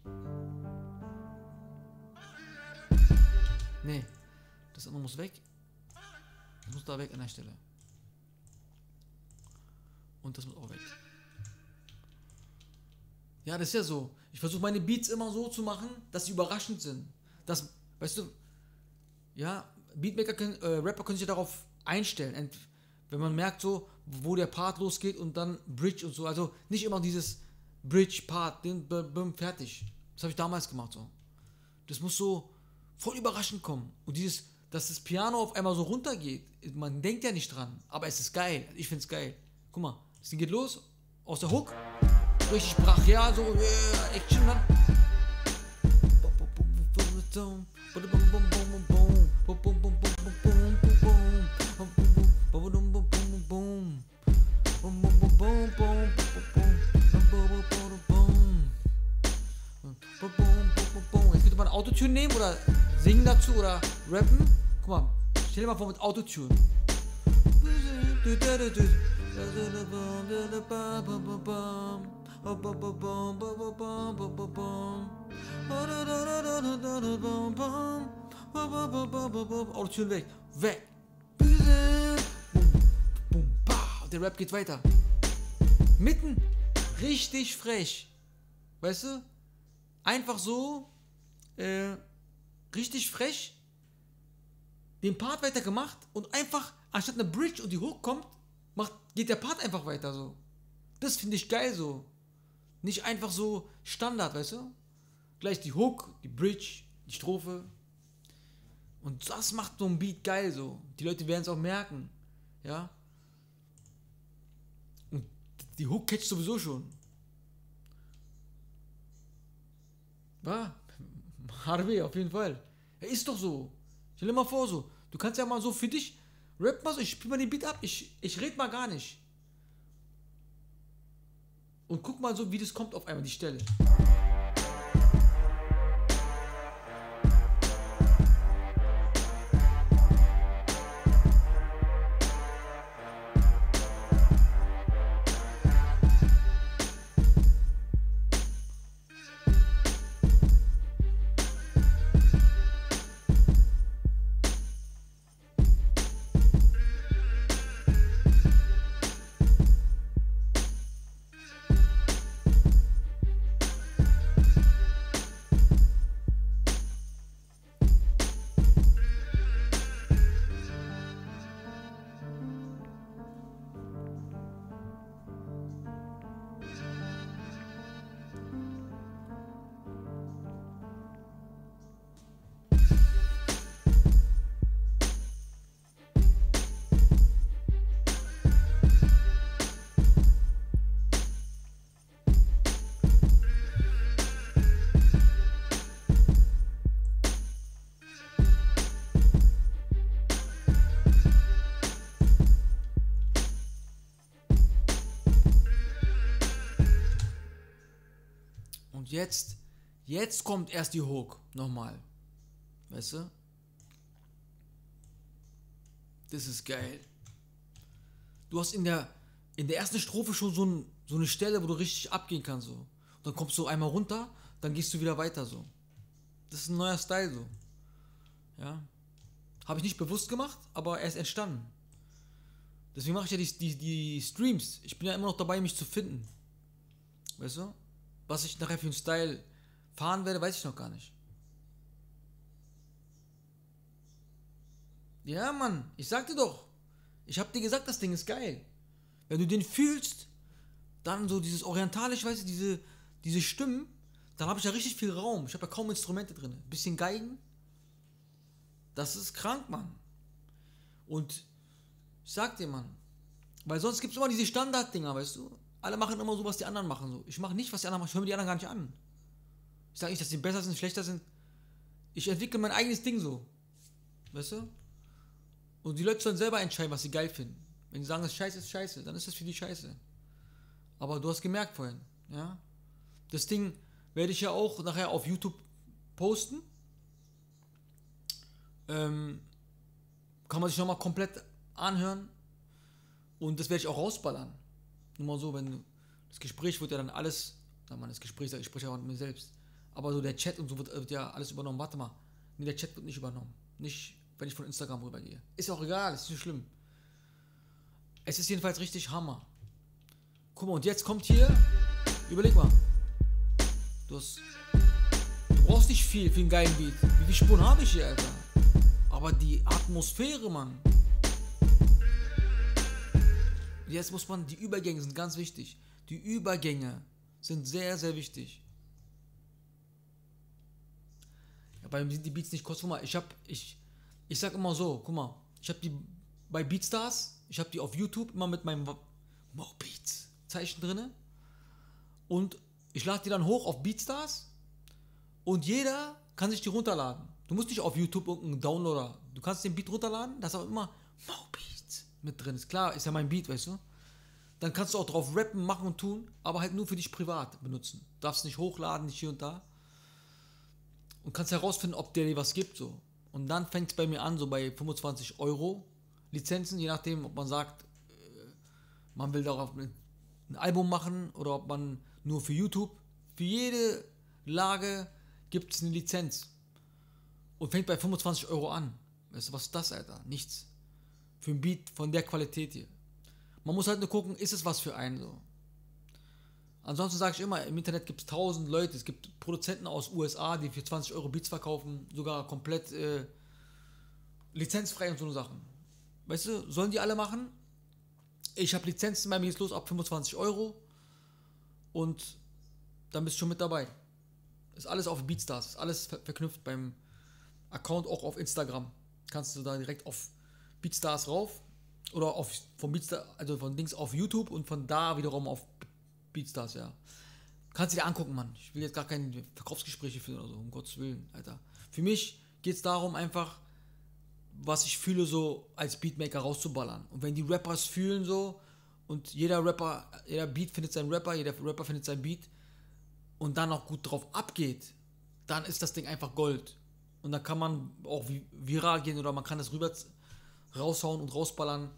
Nee, das andere muss weg. Das muss da weg an der Stelle. Und das muss auch weg. Ja, das ist ja so. Ich versuche meine Beats immer so zu machen, dass sie überraschend sind. Das, weißt du, ja, Beatmaker können, Rapper können sich darauf einstellen. Wenn man merkt so, wo der Part losgeht und dann Bridge und so. Also nicht immer dieses Bridge-Part, fertig. Das habe ich damals gemacht so. Das muss so voll überraschend kommen. Und dieses, dass das Piano auf einmal so runtergeht, man denkt ja nicht dran, aber es ist geil. Ich finde es geil. Guck mal, das Ding geht los, aus der Hook, richtig brachial, so Action dann. Jetzt könnte man Autotune nehmen oder singen dazu oder rappen. Guck mal, stell dir mal vor mit Autotune. Autotune weg. Weg. Der Rap geht weiter. Mitten. Richtig frech. Weißt du? Einfach so. Richtig frech. Den Part weiter gemacht und einfach, anstatt eine Bridge und die Hook kommt, geht der Part einfach weiter so. Das finde ich geil so. Nicht einfach so Standard, weißt du? Gleich die Hook, die Bridge, die Strophe. Und das macht so ein Beat geil so. Die Leute werden es auch merken. Ja? Und die Hook catcht sowieso schon. War? HRW, auf jeden Fall. Ja, ist doch so. Stell dir mal vor so. Du kannst ja mal so für dich rap mal so, ich spiel mal den Beat ab, ich red mal gar nicht. Und guck mal so, wie das kommt auf einmal, die Stelle. Und jetzt kommt erst die Hook. Nochmal. Weißt du? Das ist geil. Du hast in der ersten Strophe schon so eine Stelle, wo du richtig abgehen kannst. So. Und dann kommst du einmal runter, dann gehst du wieder weiter. So. Das ist ein neuer Style. So. Ja. Habe ich nicht bewusst gemacht, aber er ist entstanden. Deswegen mache ich ja die Streams. Ich bin ja immer noch dabei, mich zu finden. Weißt du? Was ich nachher für einen Style fahren werde, weiß ich noch gar nicht. Ja, Mann, ich sagte doch. Ich hab dir gesagt, das Ding ist geil. Wenn du den fühlst, dann so dieses orientalisch, weißt du, diese Stimmen, dann habe ich ja richtig viel Raum. Ich habe ja kaum Instrumente drin. Bisschen Geigen. Das ist krank, Mann. Und ich sag dir, Mann, weil sonst gibt es immer diese Standarddinger, weißt du? Alle machen immer so, was die anderen machen. So. Ich mache nicht, was die anderen machen. Ich höre mir die anderen gar nicht an. Ich sage nicht, dass die besser sind, schlechter sind. Ich entwickle mein eigenes Ding so. Weißt du? Und die Leute sollen selber entscheiden, was sie geil finden. Wenn sie sagen, es ist scheiße, dann ist es für die scheiße. Aber du hast gemerkt vorhin, ja. Das Ding werde ich ja auch nachher auf YouTube posten. Kann man sich nochmal komplett anhören. Und das werde ich auch rausballern. Nur mal so, wenn du, das Gespräch wird ja dann alles, das Gespräch auch mit mir selbst. Aber so der Chat und so wird ja alles übernommen. Warte mal. Nee, der Chat wird nicht übernommen. Nicht, wenn ich von Instagram rübergehe. Ist ja auch egal, ist nicht schlimm. Es ist jedenfalls richtig Hammer. Guck mal, und jetzt kommt hier, überleg mal. Du brauchst nicht viel für einen geilen Beat. Wie viele Spuren habe ich hier, Alter? Aber die Atmosphäre, Mann. Jetzt muss man, die Übergänge sind ganz wichtig. Die Übergänge sind sehr, sehr wichtig. Ja, bei mir sind die Beats nicht kostenlos. Guck mal, ich sag immer so, guck mal, ich habe die bei Beatstars, ich habe die auf YouTube immer mit meinem Mo-Beats Zeichen drinne und ich lade die dann hoch auf Beatstars und jeder kann sich die runterladen. Du musst nicht auf YouTube irgendeinen Downloader, du kannst den Beat runterladen, da ist auch immer Mo-Beats mit drin. Ist klar, ist ja mein Beat, weißt du. Dann kannst du auch drauf rappen, machen und tun, aber halt nur für dich privat benutzen. Du darfst nicht hochladen, nicht hier und da. Und kannst herausfinden, ob der dir was gibt, so. Und dann fängt es bei mir an, so bei 25 Euro Lizenzen, je nachdem, ob man sagt, man will darauf ein Album machen oder ob man nur für YouTube. Für jede Lage gibt es eine Lizenz. Und fängt bei 25 Euro an. Weißt du, was ist das, Alter? Nichts. Für ein Beat von der Qualität hier. Man muss halt nur gucken, ist es was für einen so. Ansonsten sage ich immer, im Internet gibt es 1000 Leute, es gibt Produzenten aus USA, die für 20 Euro Beats verkaufen, sogar komplett lizenzfrei und so Sachen. Weißt du, sollen die alle machen? Ich habe Lizenzen, bei mir geht's los ab 25 Euro und dann bist du schon mit dabei. Ist alles auf Beatstars, ist alles verknüpft beim Account, auch auf Instagram. Kannst du da direkt auf Beatstars rauf oder von Beatstars, also von Dings auf YouTube und von da wiederum auf Beatstars, ja. Kannst du dir angucken, Mann. Ich will jetzt gar keine Verkaufsgespräche führen oder so, um Gottes Willen, Alter. Für mich geht es darum, einfach, was ich fühle, so als Beatmaker rauszuballern. Und wenn die Rappers fühlen so und jeder Beat findet seinen Rapper, jeder Rapper findet seinen Beat und dann auch gut drauf abgeht, dann ist das Ding einfach Gold. Und dann kann man auch viral gehen oder man kann das raushauen und rausballern.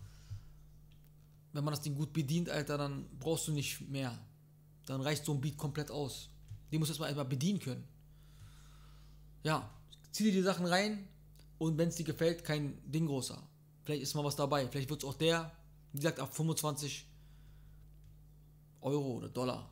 Wenn man das Ding gut bedient, Alter, dann brauchst du nicht mehr. Dann reicht so ein Beat komplett aus. Den musst du erstmal bedienen können. Ja, zieh dir die Sachen rein und wenn es dir gefällt, kein Ding großer. Vielleicht ist mal was dabei. Vielleicht wird es auch der, wie gesagt, ab 25 Euro oder Dollar.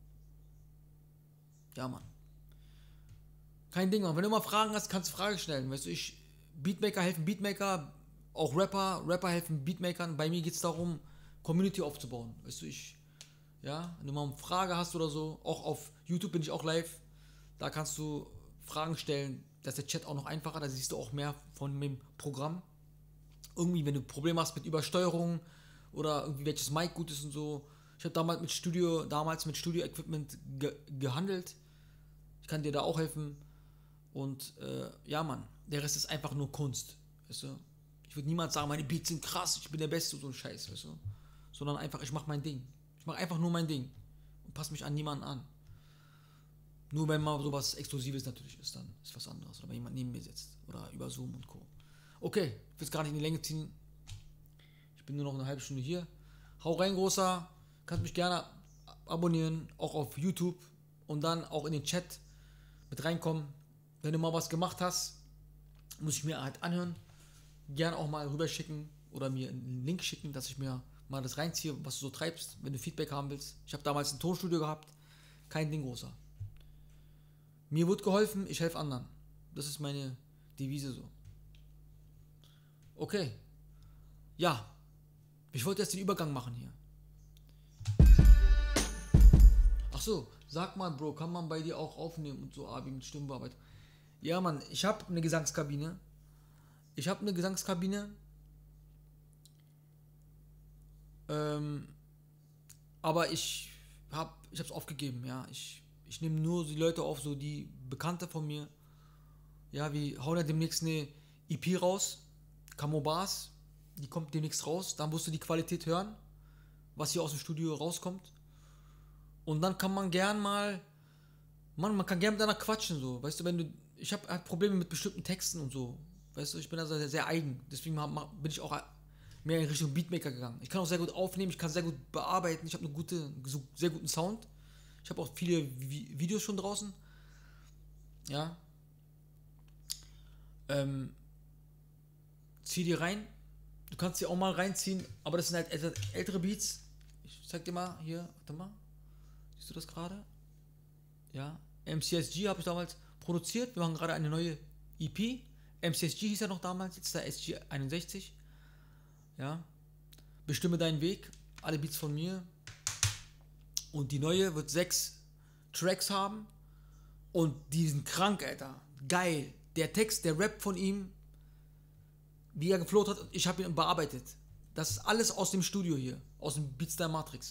Ja, Mann. Kein Ding, Mann. Wenn du mal Fragen hast, kannst du Fragen stellen. Weißt du, Beatmaker helfen Beatmaker, auch Rapper helfen Beatmakern. Bei mir geht es darum, Community aufzubauen. Weißt du, wenn du mal eine Frage hast oder so, auch auf YouTube bin ich auch live, da kannst du Fragen stellen, da ist der Chat auch noch einfacher, da siehst du auch mehr von dem Programm. Irgendwie, wenn du Probleme hast mit Übersteuerung oder irgendwie welches Mic gut ist und so. Ich habe damals mit Studio-Equipment gehandelt. Ich kann dir da auch helfen. Und ja, Mann, der Rest ist einfach nur Kunst. Weißt du? Ich würde niemals sagen, meine Beats sind krass, ich bin der Beste, so ein Scheiß, weißt du? Sondern einfach, ich mache mein Ding. Ich mache einfach nur mein Ding. Und passe mich an niemanden an. Nur wenn mal sowas Exklusives natürlich ist, dann ist was anderes. Oder wenn jemand neben mir sitzt. Oder über Zoom und Co. Okay, ich will es gar nicht in die Länge ziehen. Ich bin nur noch eine halbe Stunde hier. Hau rein, Großer. Kannst mich gerne abonnieren, auch auf YouTube. Und dann auch in den Chat mit reinkommen. Wenn du mal was gemacht hast, muss ich mir halt anhören. Gerne auch mal rüberschicken oder mir einen Link schicken, dass ich mir mal das reinziehe, was du so treibst, wenn du Feedback haben willst. Ich habe damals ein Tonstudio gehabt. Kein Ding, Großer. Mir wird geholfen, ich helfe anderen. Das ist meine Devise so. Okay. Ja. Ich wollte jetzt den Übergang machen hier. Ach so, sag mal, Bro, kann man bei dir auch aufnehmen und so, Abi, mit Stimmbearbeitung? Ja, Mann, ich habe eine Gesangskabine. Aber ich hab's aufgegeben, ja. Ich nehme nur die Leute auf, so die Bekannte von mir. Ja, wir hauen ja demnächst eine EP raus. Camo Bars. Die kommt demnächst raus. Dann musst du die Qualität hören, was hier aus dem Studio rauskommt. Und dann kann man gern mal, man kann gern miteinander quatschen, so. Weißt du, ich habe halt Probleme mit bestimmten Texten und so. Weißt du, ich bin also sehr, sehr eigen. Deswegen bin ich auch mehr in Richtung Beatmaker gegangen. Ich kann auch sehr gut aufnehmen, ich kann sehr gut bearbeiten. Ich habe sehr guten Sound. Ich habe auch viele Videos schon draußen. Ja. Zieh die rein. Du kannst sie auch mal reinziehen, aber das sind halt ältere Beats. Ich zeig dir mal hier, warte mal. Siehst du das gerade? Ja. MCSG habe ich damals produziert. Wir machen gerade eine neue EP. MCSG hieß ja noch damals, jetzt ist der SG61. Ja. Bestimme deinen Weg. Alle Beats von mir. Und die neue wird 6 Tracks haben. Und die sind krank, Alter. Geil. Der Text, der Rap von ihm, wie er geflowt hat, ich habe ihn bearbeitet. Das ist alles aus dem Studio hier. Aus dem Beatstyle Matrix.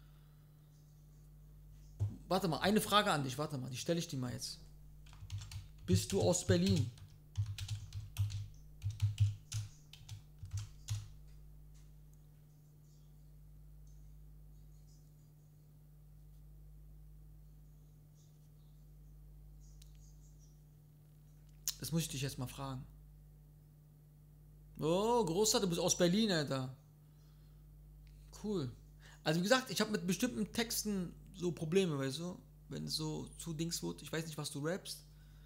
Warte mal, eine Frage an dich. Warte mal, die stelle ich dir mal jetzt. Bist du aus Berlin? Das muss ich dich jetzt mal fragen. Oh, Großer, du bist aus Berlin, Alter. Cool. Also wie gesagt, ich habe mit bestimmten Texten so Probleme, weißt du? Wenn es so zu Dings wird. Ich weiß nicht, was du rappst.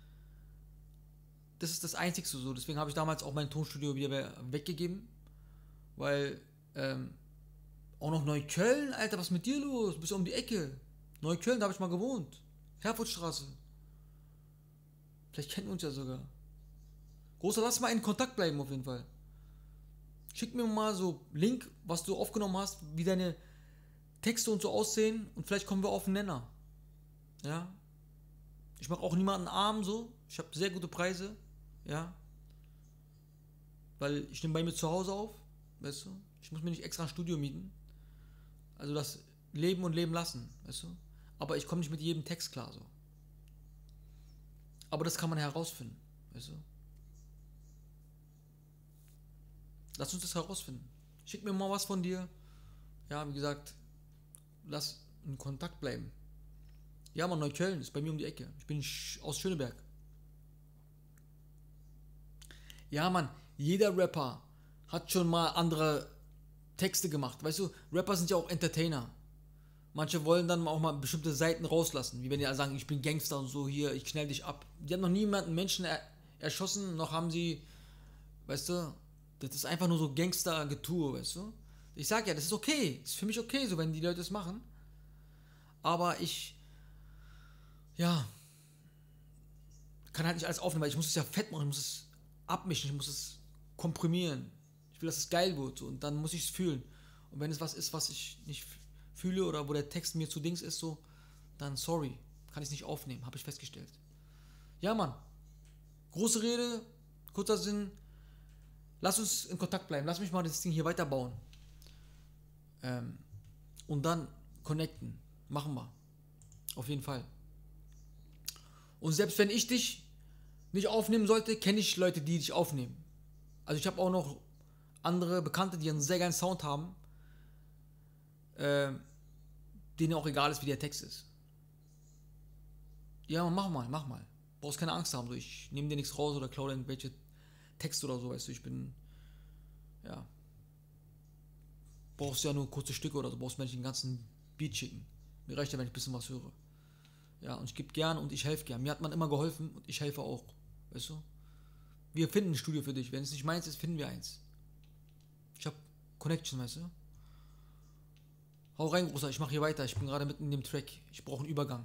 Das ist das Einzigste so. Deswegen habe ich damals auch mein Tonstudio wieder weggegeben. Weil, auch noch Neukölln, Alter, was ist mit dir los? Du bist ja um die Ecke. Neukölln, da habe ich mal gewohnt. Herfordstraße. Vielleicht kennen wir uns ja sogar. Großer, lass mal in Kontakt bleiben auf jeden Fall. Schick mir mal so Link, was du aufgenommen hast, wie deine Texte und so aussehen und vielleicht kommen wir auf einen Nenner. Ja. Ich mache auch niemanden arm so. Ich habe sehr gute Preise. Ja. Weil ich nehme bei mir zu Hause auf. Weißt du. Ich muss mir nicht extra ein Studio mieten. Also das Leben und Leben lassen. Weißt du. Aber ich komme nicht mit jedem Text klar so. Aber das kann man herausfinden. Weißt du. Lass uns das herausfinden. Schick mir mal was von dir. Ja, wie gesagt, lass in Kontakt bleiben. Ja, man, Neukölln ist bei mir um die Ecke. Ich bin aus Schöneberg. Ja, Mann, jeder Rapper hat schon mal andere Texte gemacht. Weißt du, Rapper sind ja auch Entertainer. Manche wollen dann auch mal bestimmte Seiten rauslassen. Wie wenn die alle sagen, ich bin Gangster und so hier, ich knall dich ab. Die haben noch niemanden Menschen erschossen, noch haben sie, weißt du, das ist einfach nur so Gangster-Getue, weißt du. Ich sag ja, das ist okay. Das ist für mich okay, so wenn die Leute das machen. Aber ich, ja, kann halt nicht alles aufnehmen, weil ich muss es ja fett machen, ich muss es abmischen, ich muss es komprimieren. Ich will, dass es geil wird, so, und dann muss ich es fühlen. Und wenn es was ist, was ich nicht fühle oder wo der Text mir zu Dings ist, so, dann sorry, kann ich es nicht aufnehmen, habe ich festgestellt. Ja, Mann. Große Rede, kurzer Sinn. Lass uns in Kontakt bleiben. Lass mich mal das Ding hier weiterbauen. Und dann connecten. Machen wir. Auf jeden Fall. Und selbst wenn ich dich nicht aufnehmen sollte, kenne ich Leute, die dich aufnehmen. Also ich habe auch noch andere Bekannte, die einen sehr geilen Sound haben, denen auch egal ist, wie der Text ist. Ja, mach mal. Brauchst keine Angst haben. So, ich nehme dir nichts raus oder klaue dir irgendwelche Text oder so, weißt du, ich bin, ja, brauchst ja nur kurze Stücke oder so, brauchst mir nicht den ganzen Beat schicken. Mir reicht ja, wenn ich ein bisschen was höre. Ja, und ich gebe gern und ich helfe gern. Mir hat man immer geholfen und ich helfe auch, weißt du. Wir finden ein Studio für dich. Wenn es nicht meins ist, finden wir eins. Ich habe Connection, weißt du. Hau rein, Großer, ich mache hier weiter. Ich bin gerade mitten in dem Track. Ich brauche einen Übergang.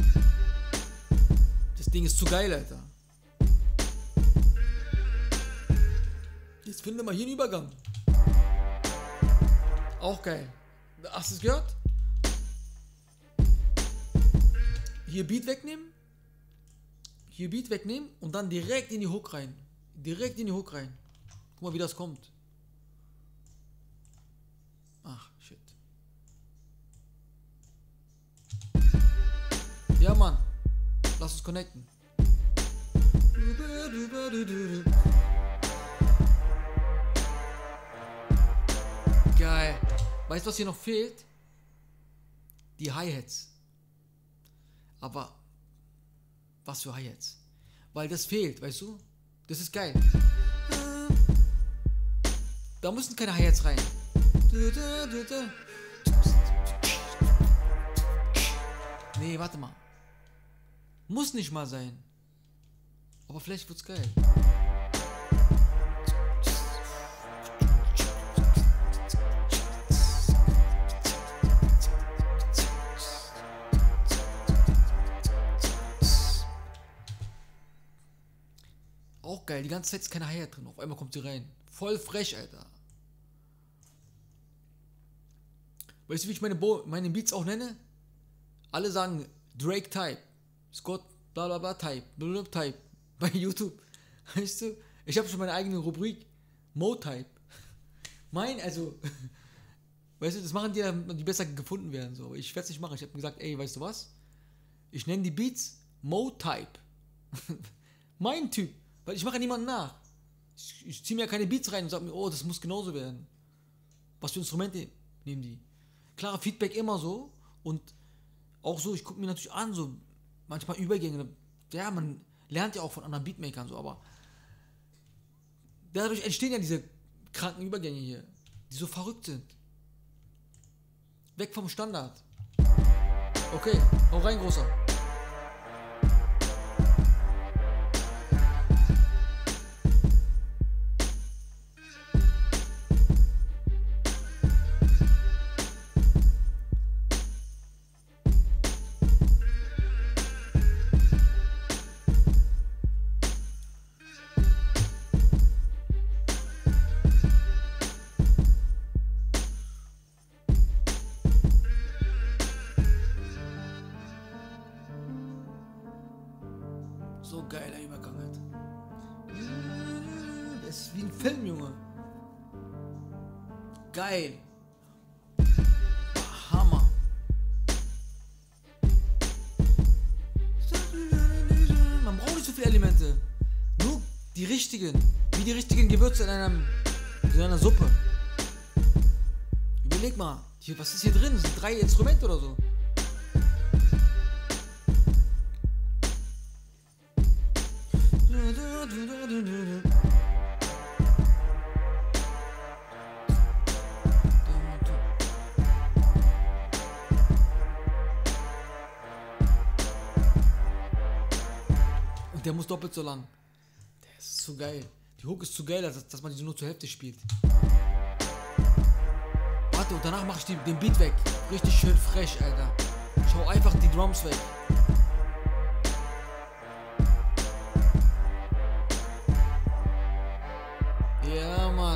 Das Ding ist zu geil, Alter. Jetzt finde mal hier einen Übergang. Auch geil. Hast du es gehört? Hier Beat wegnehmen. Hier Beat wegnehmen und dann direkt in die Hook rein. Direkt in die Hook rein. Guck mal, wie das kommt. Ach, shit. Ja, Mann. Lass uns connecten. Geil. Weißt du, was hier noch fehlt? Die Hi-Hats. Aber was für Hi-Hats? Weil das fehlt, weißt du? Das ist geil. Da müssen keine Hi-Hats rein. Nee, warte mal. Muss nicht mal sein. Aber vielleicht wird's geil. Auch geil, die ganze Zeit ist keine Hi-Hat drin. Auf einmal kommt sie rein. Voll frech, Alter. Weißt du, wie ich meine Beats auch nenne? Alle sagen Drake Type, Scott bla bla bla Type, bla Type bei YouTube. Weißt du? Ich habe schon meine eigene Rubrik Mo Type. Also, weißt du, das machen die besser gefunden werden. So. Aber ich werde es nicht machen. Ich habe gesagt, ey, weißt du was? Ich nenne die Beats Mo Type. Mein Typ. Weil ich mache niemanden nach. Ich ziehe mir ja keine Beats rein und sage mir, oh, das muss genauso werden. Was für Instrumente nehmen die? Klar, Feedback immer so. Und auch so, ich gucke mir natürlich an, so manchmal Übergänge. Ja, man lernt ja auch von anderen Beatmakern so, aber dadurch entstehen ja diese kranken Übergänge hier, die so verrückt sind. Weg vom Standard. Okay, hau rein, Großer. So geiler Übergang halt. Das ist wie ein Film, Junge. Geil. Hammer. Man braucht nicht so viele Elemente. Nur die richtigen. Wie die richtigen Gewürze in einer Suppe. Überleg mal. Hier, was ist hier drin? Das sind 3 Instrumente oder so. Und der muss doppelt so lang. Der ist so geil. Die Hook ist zu geil, dass man die nur zur Hälfte spielt. Warte, und danach mache ich den Beat weg. Richtig schön frech, Alter. Schau einfach die Drums weg. Ja, Mann.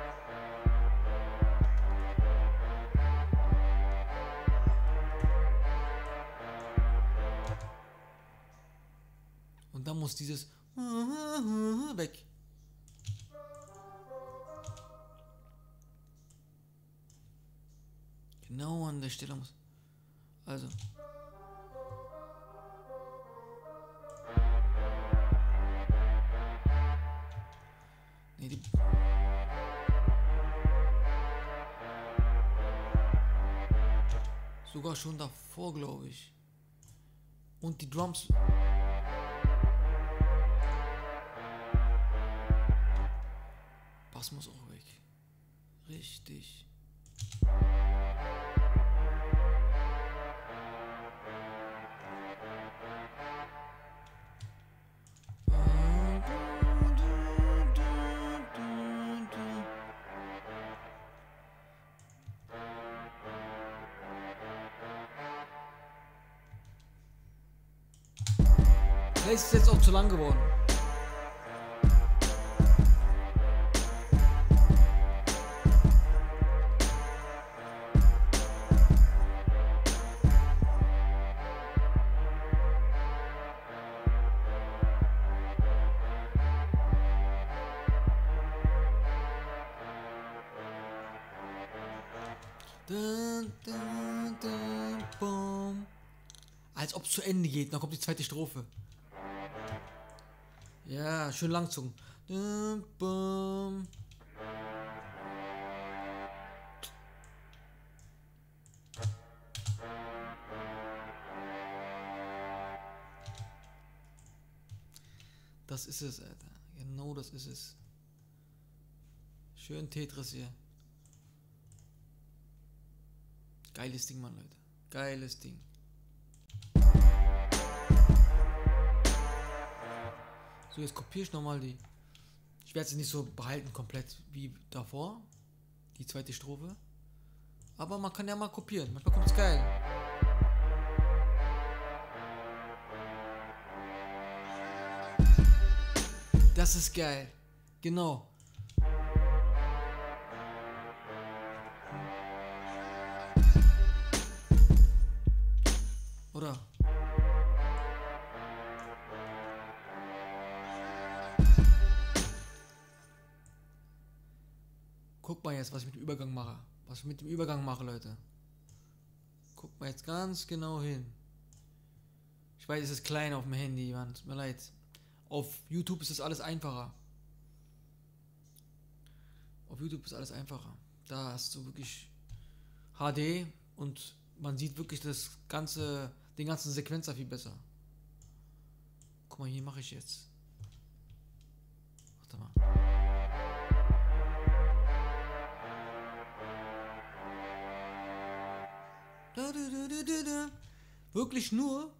Und dann muss dieses weg. Genau an der Stelle muss. Also. Nee, die. Sogar schon davor, glaube ich. Und die Drums. Bass muss auch weg. Richtig. Vielleicht ist es jetzt auch zu lang geworden. Dun, dun, dun, boom. Als ob es zu Ende geht, dann kommt die zweite Strophe. Ja, schön langzogen. Dun, boom. Das ist es, Alter. Genau das ist es. Schön Tetris hier. Geiles Ding, Mann, Leute. Geiles Ding. So, jetzt kopiere ich nochmal die. Ich werde sie nicht so behalten komplett wie davor. Die zweite Strophe. Aber man kann ja mal kopieren. Manchmal kommt es geil. Das ist geil. Genau. Oder? Guck mal jetzt, was ich mit dem Übergang mache. Was ich mit dem Übergang mache, Leute. Guck mal jetzt ganz genau hin. Ich weiß, es ist klein auf dem Handy, Mann. Tut mir leid. Auf YouTube ist das alles einfacher. Auf YouTube ist alles einfacher. Da hast du wirklich HD und man sieht wirklich den ganzen Sequenzer viel besser. Guck mal, hier mache ich jetzt. Warte mal. Wirklich nur.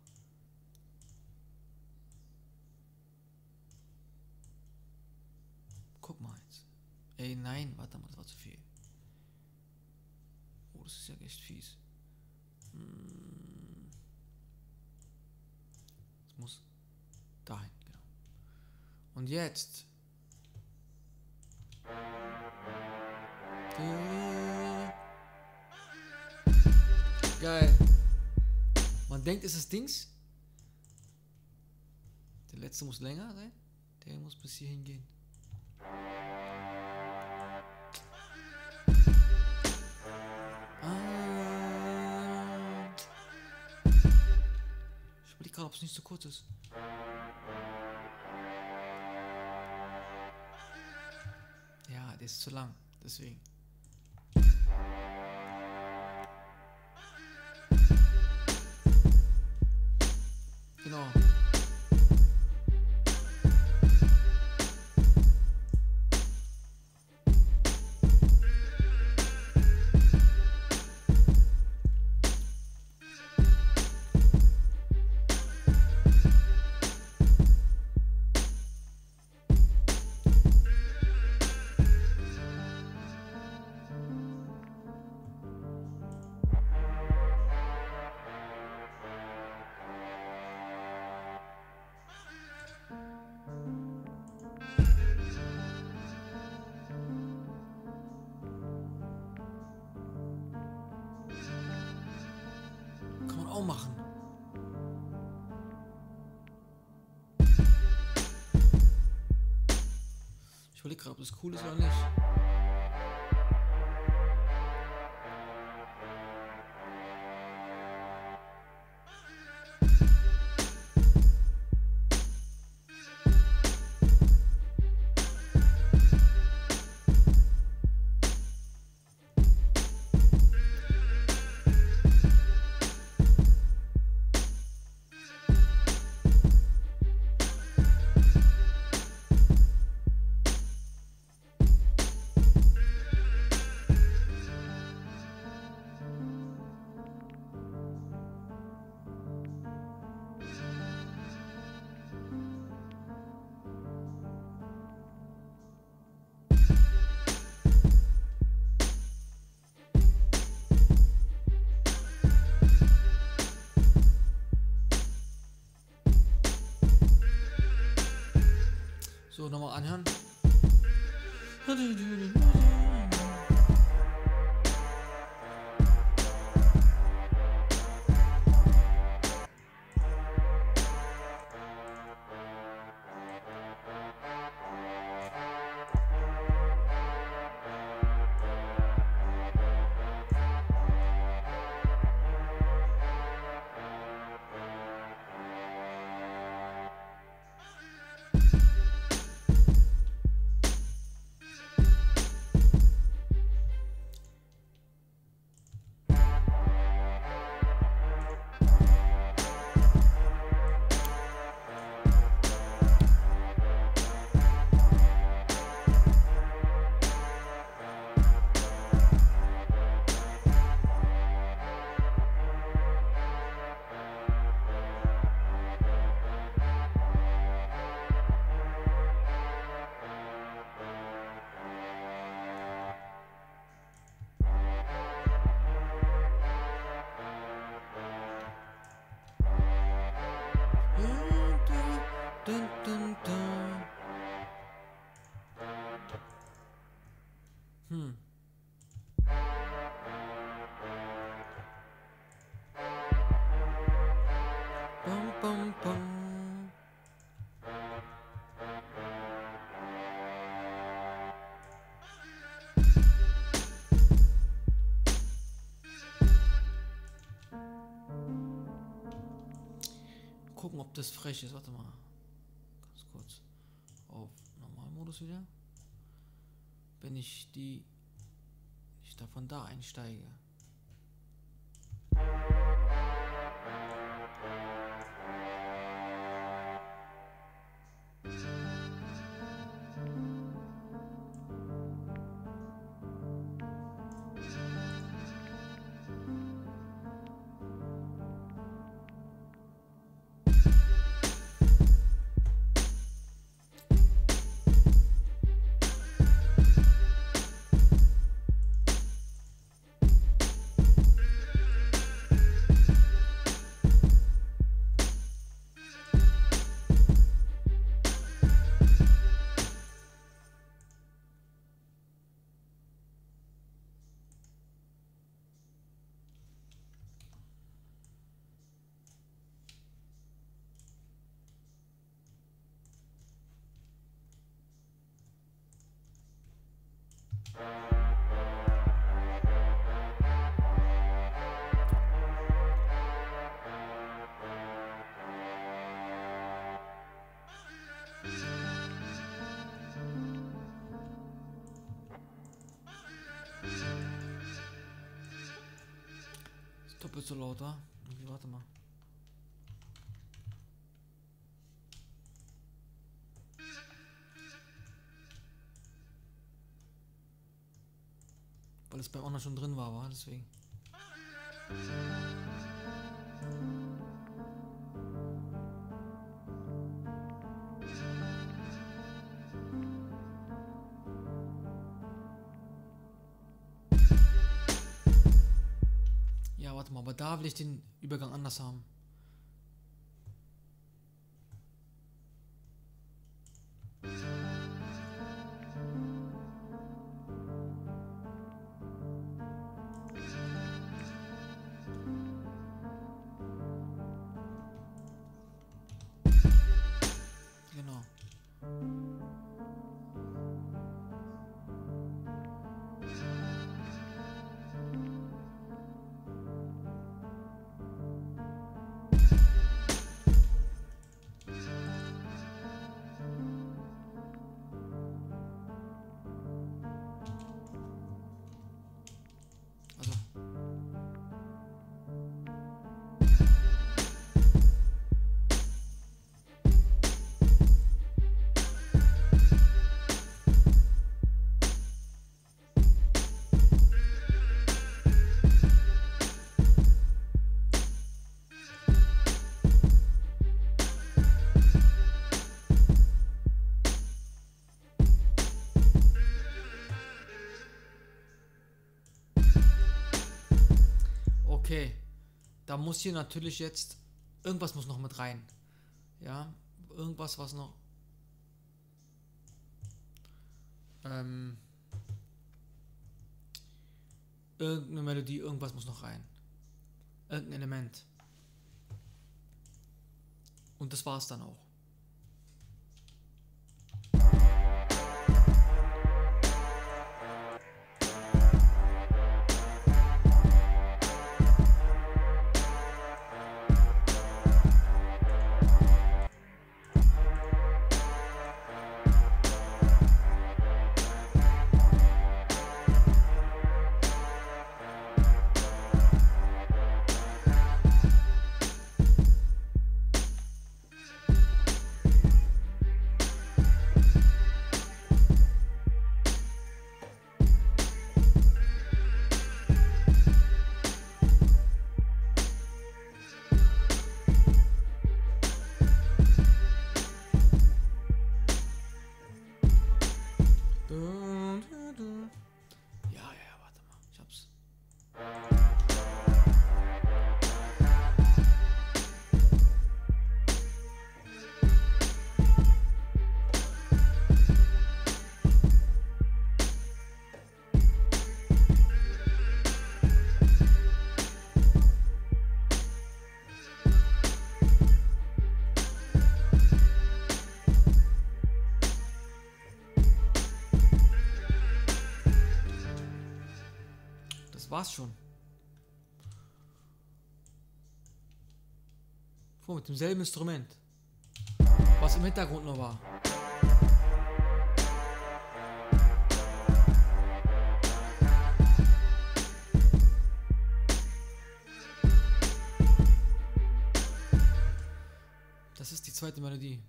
Guck mal jetzt. Ey, nein, warte mal, das war zu viel. Oh, das ist ja echt fies. Das muss dahin, genau. Und jetzt. Geil. Man denkt, es ist Dings. Der letzte muss länger sein. Der muss bis hierhin gehen. Ich überlege gerade, ob es nicht zu kurz ist. Ja, der ist zu lang. Deswegen. Genau. Machen. Ich überlege gerade, ob das cool ist oder nicht. So, nochmal anhören. ob das frech ist. Warte mal. Ganz kurz. Auf Normalmodus wieder. Wenn ich davon da einsteige. Ist doppelt so laut, wa? Okay, warte mal. Weil es beim anderen schon drin war, deswegen. Ja, warte mal, aber da will ich den Übergang anders haben. Genau. Also. Okay, da muss hier natürlich jetzt, irgendwas muss noch mit rein. Ja, irgendwas, was noch, irgendeine Melodie, irgendwas muss noch rein. Irgendein Element. Und das war's dann auch. Ja, warte mal, ich hab's. Das war's schon. Guck mal, mit demselben Instrument. Was im Hintergrund noch war. Das ist die zweite Melodie.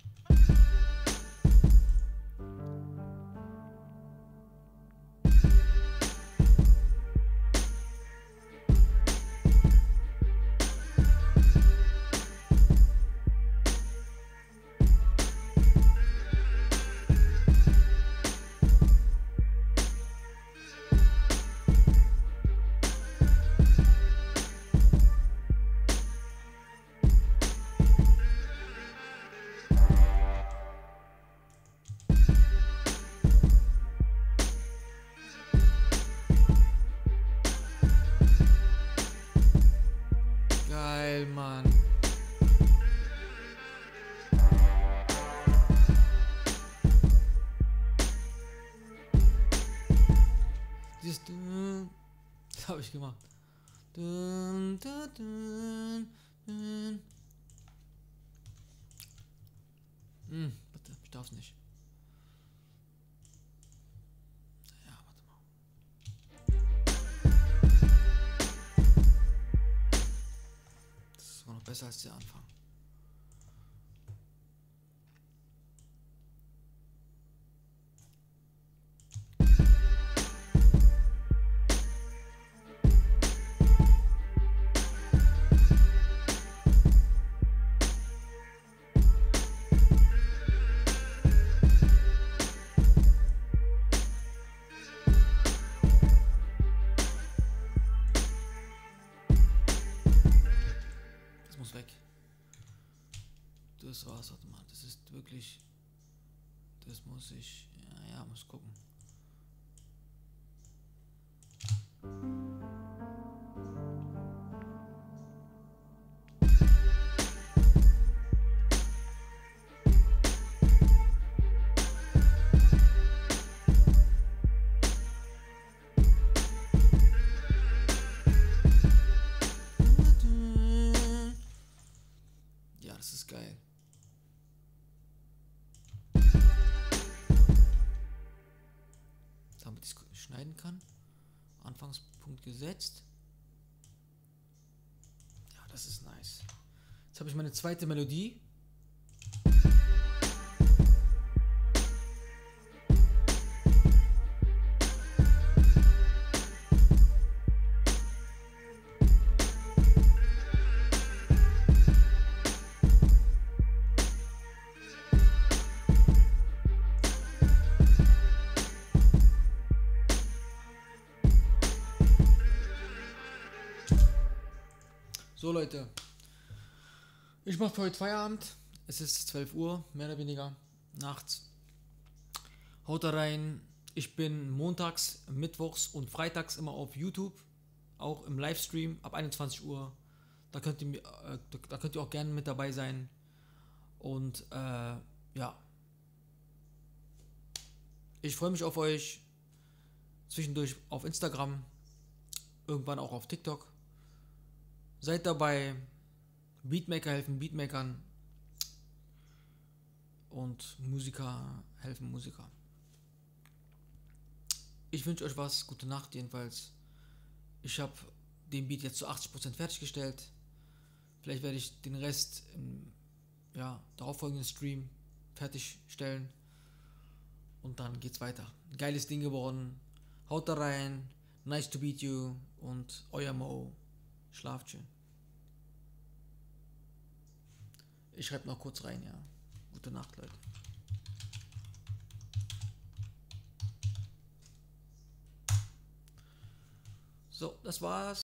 Geil, Mann. Dieses Dun, das habe ich gemacht. Dun, dun, dun, dun. Bitte, ich darf's nicht. Ja, warte mal. Das war noch besser als der Anfang. Muss weg. Das war's, warte mal. Das ist wirklich. Das muss ich. Ja, muss gucken. Ja, das ist geil. Damit ich es schneiden kann. Anfangspunkt gesetzt. Ja, das ist nice. Jetzt habe ich meine zweite Melodie. So Leute, ich mache für heute Feierabend. Es ist 12 Uhr, mehr oder weniger, nachts. Haut da rein. Ich bin montags, mittwochs und freitags immer auf YouTube, auch im Livestream ab 21 Uhr. Da könnt ihr auch gerne mit dabei sein. Und ja, ich freue mich auf euch. Zwischendurch auf Instagram, irgendwann auch auf TikTok. Seid dabei, Beatmaker helfen Beatmakern und Musiker helfen Musiker. Ich wünsche euch was, gute Nacht jedenfalls. Ich habe den Beat jetzt zu 80% fertiggestellt. Vielleicht werde ich den Rest im darauffolgenden Stream fertigstellen und dann geht's weiter. Geiles Ding geworden. Haut da rein, nice to meet you und euer Mo. Schlaft schön. Ich schreibe noch kurz rein, ja. Gute Nacht, Leute. So, das war's.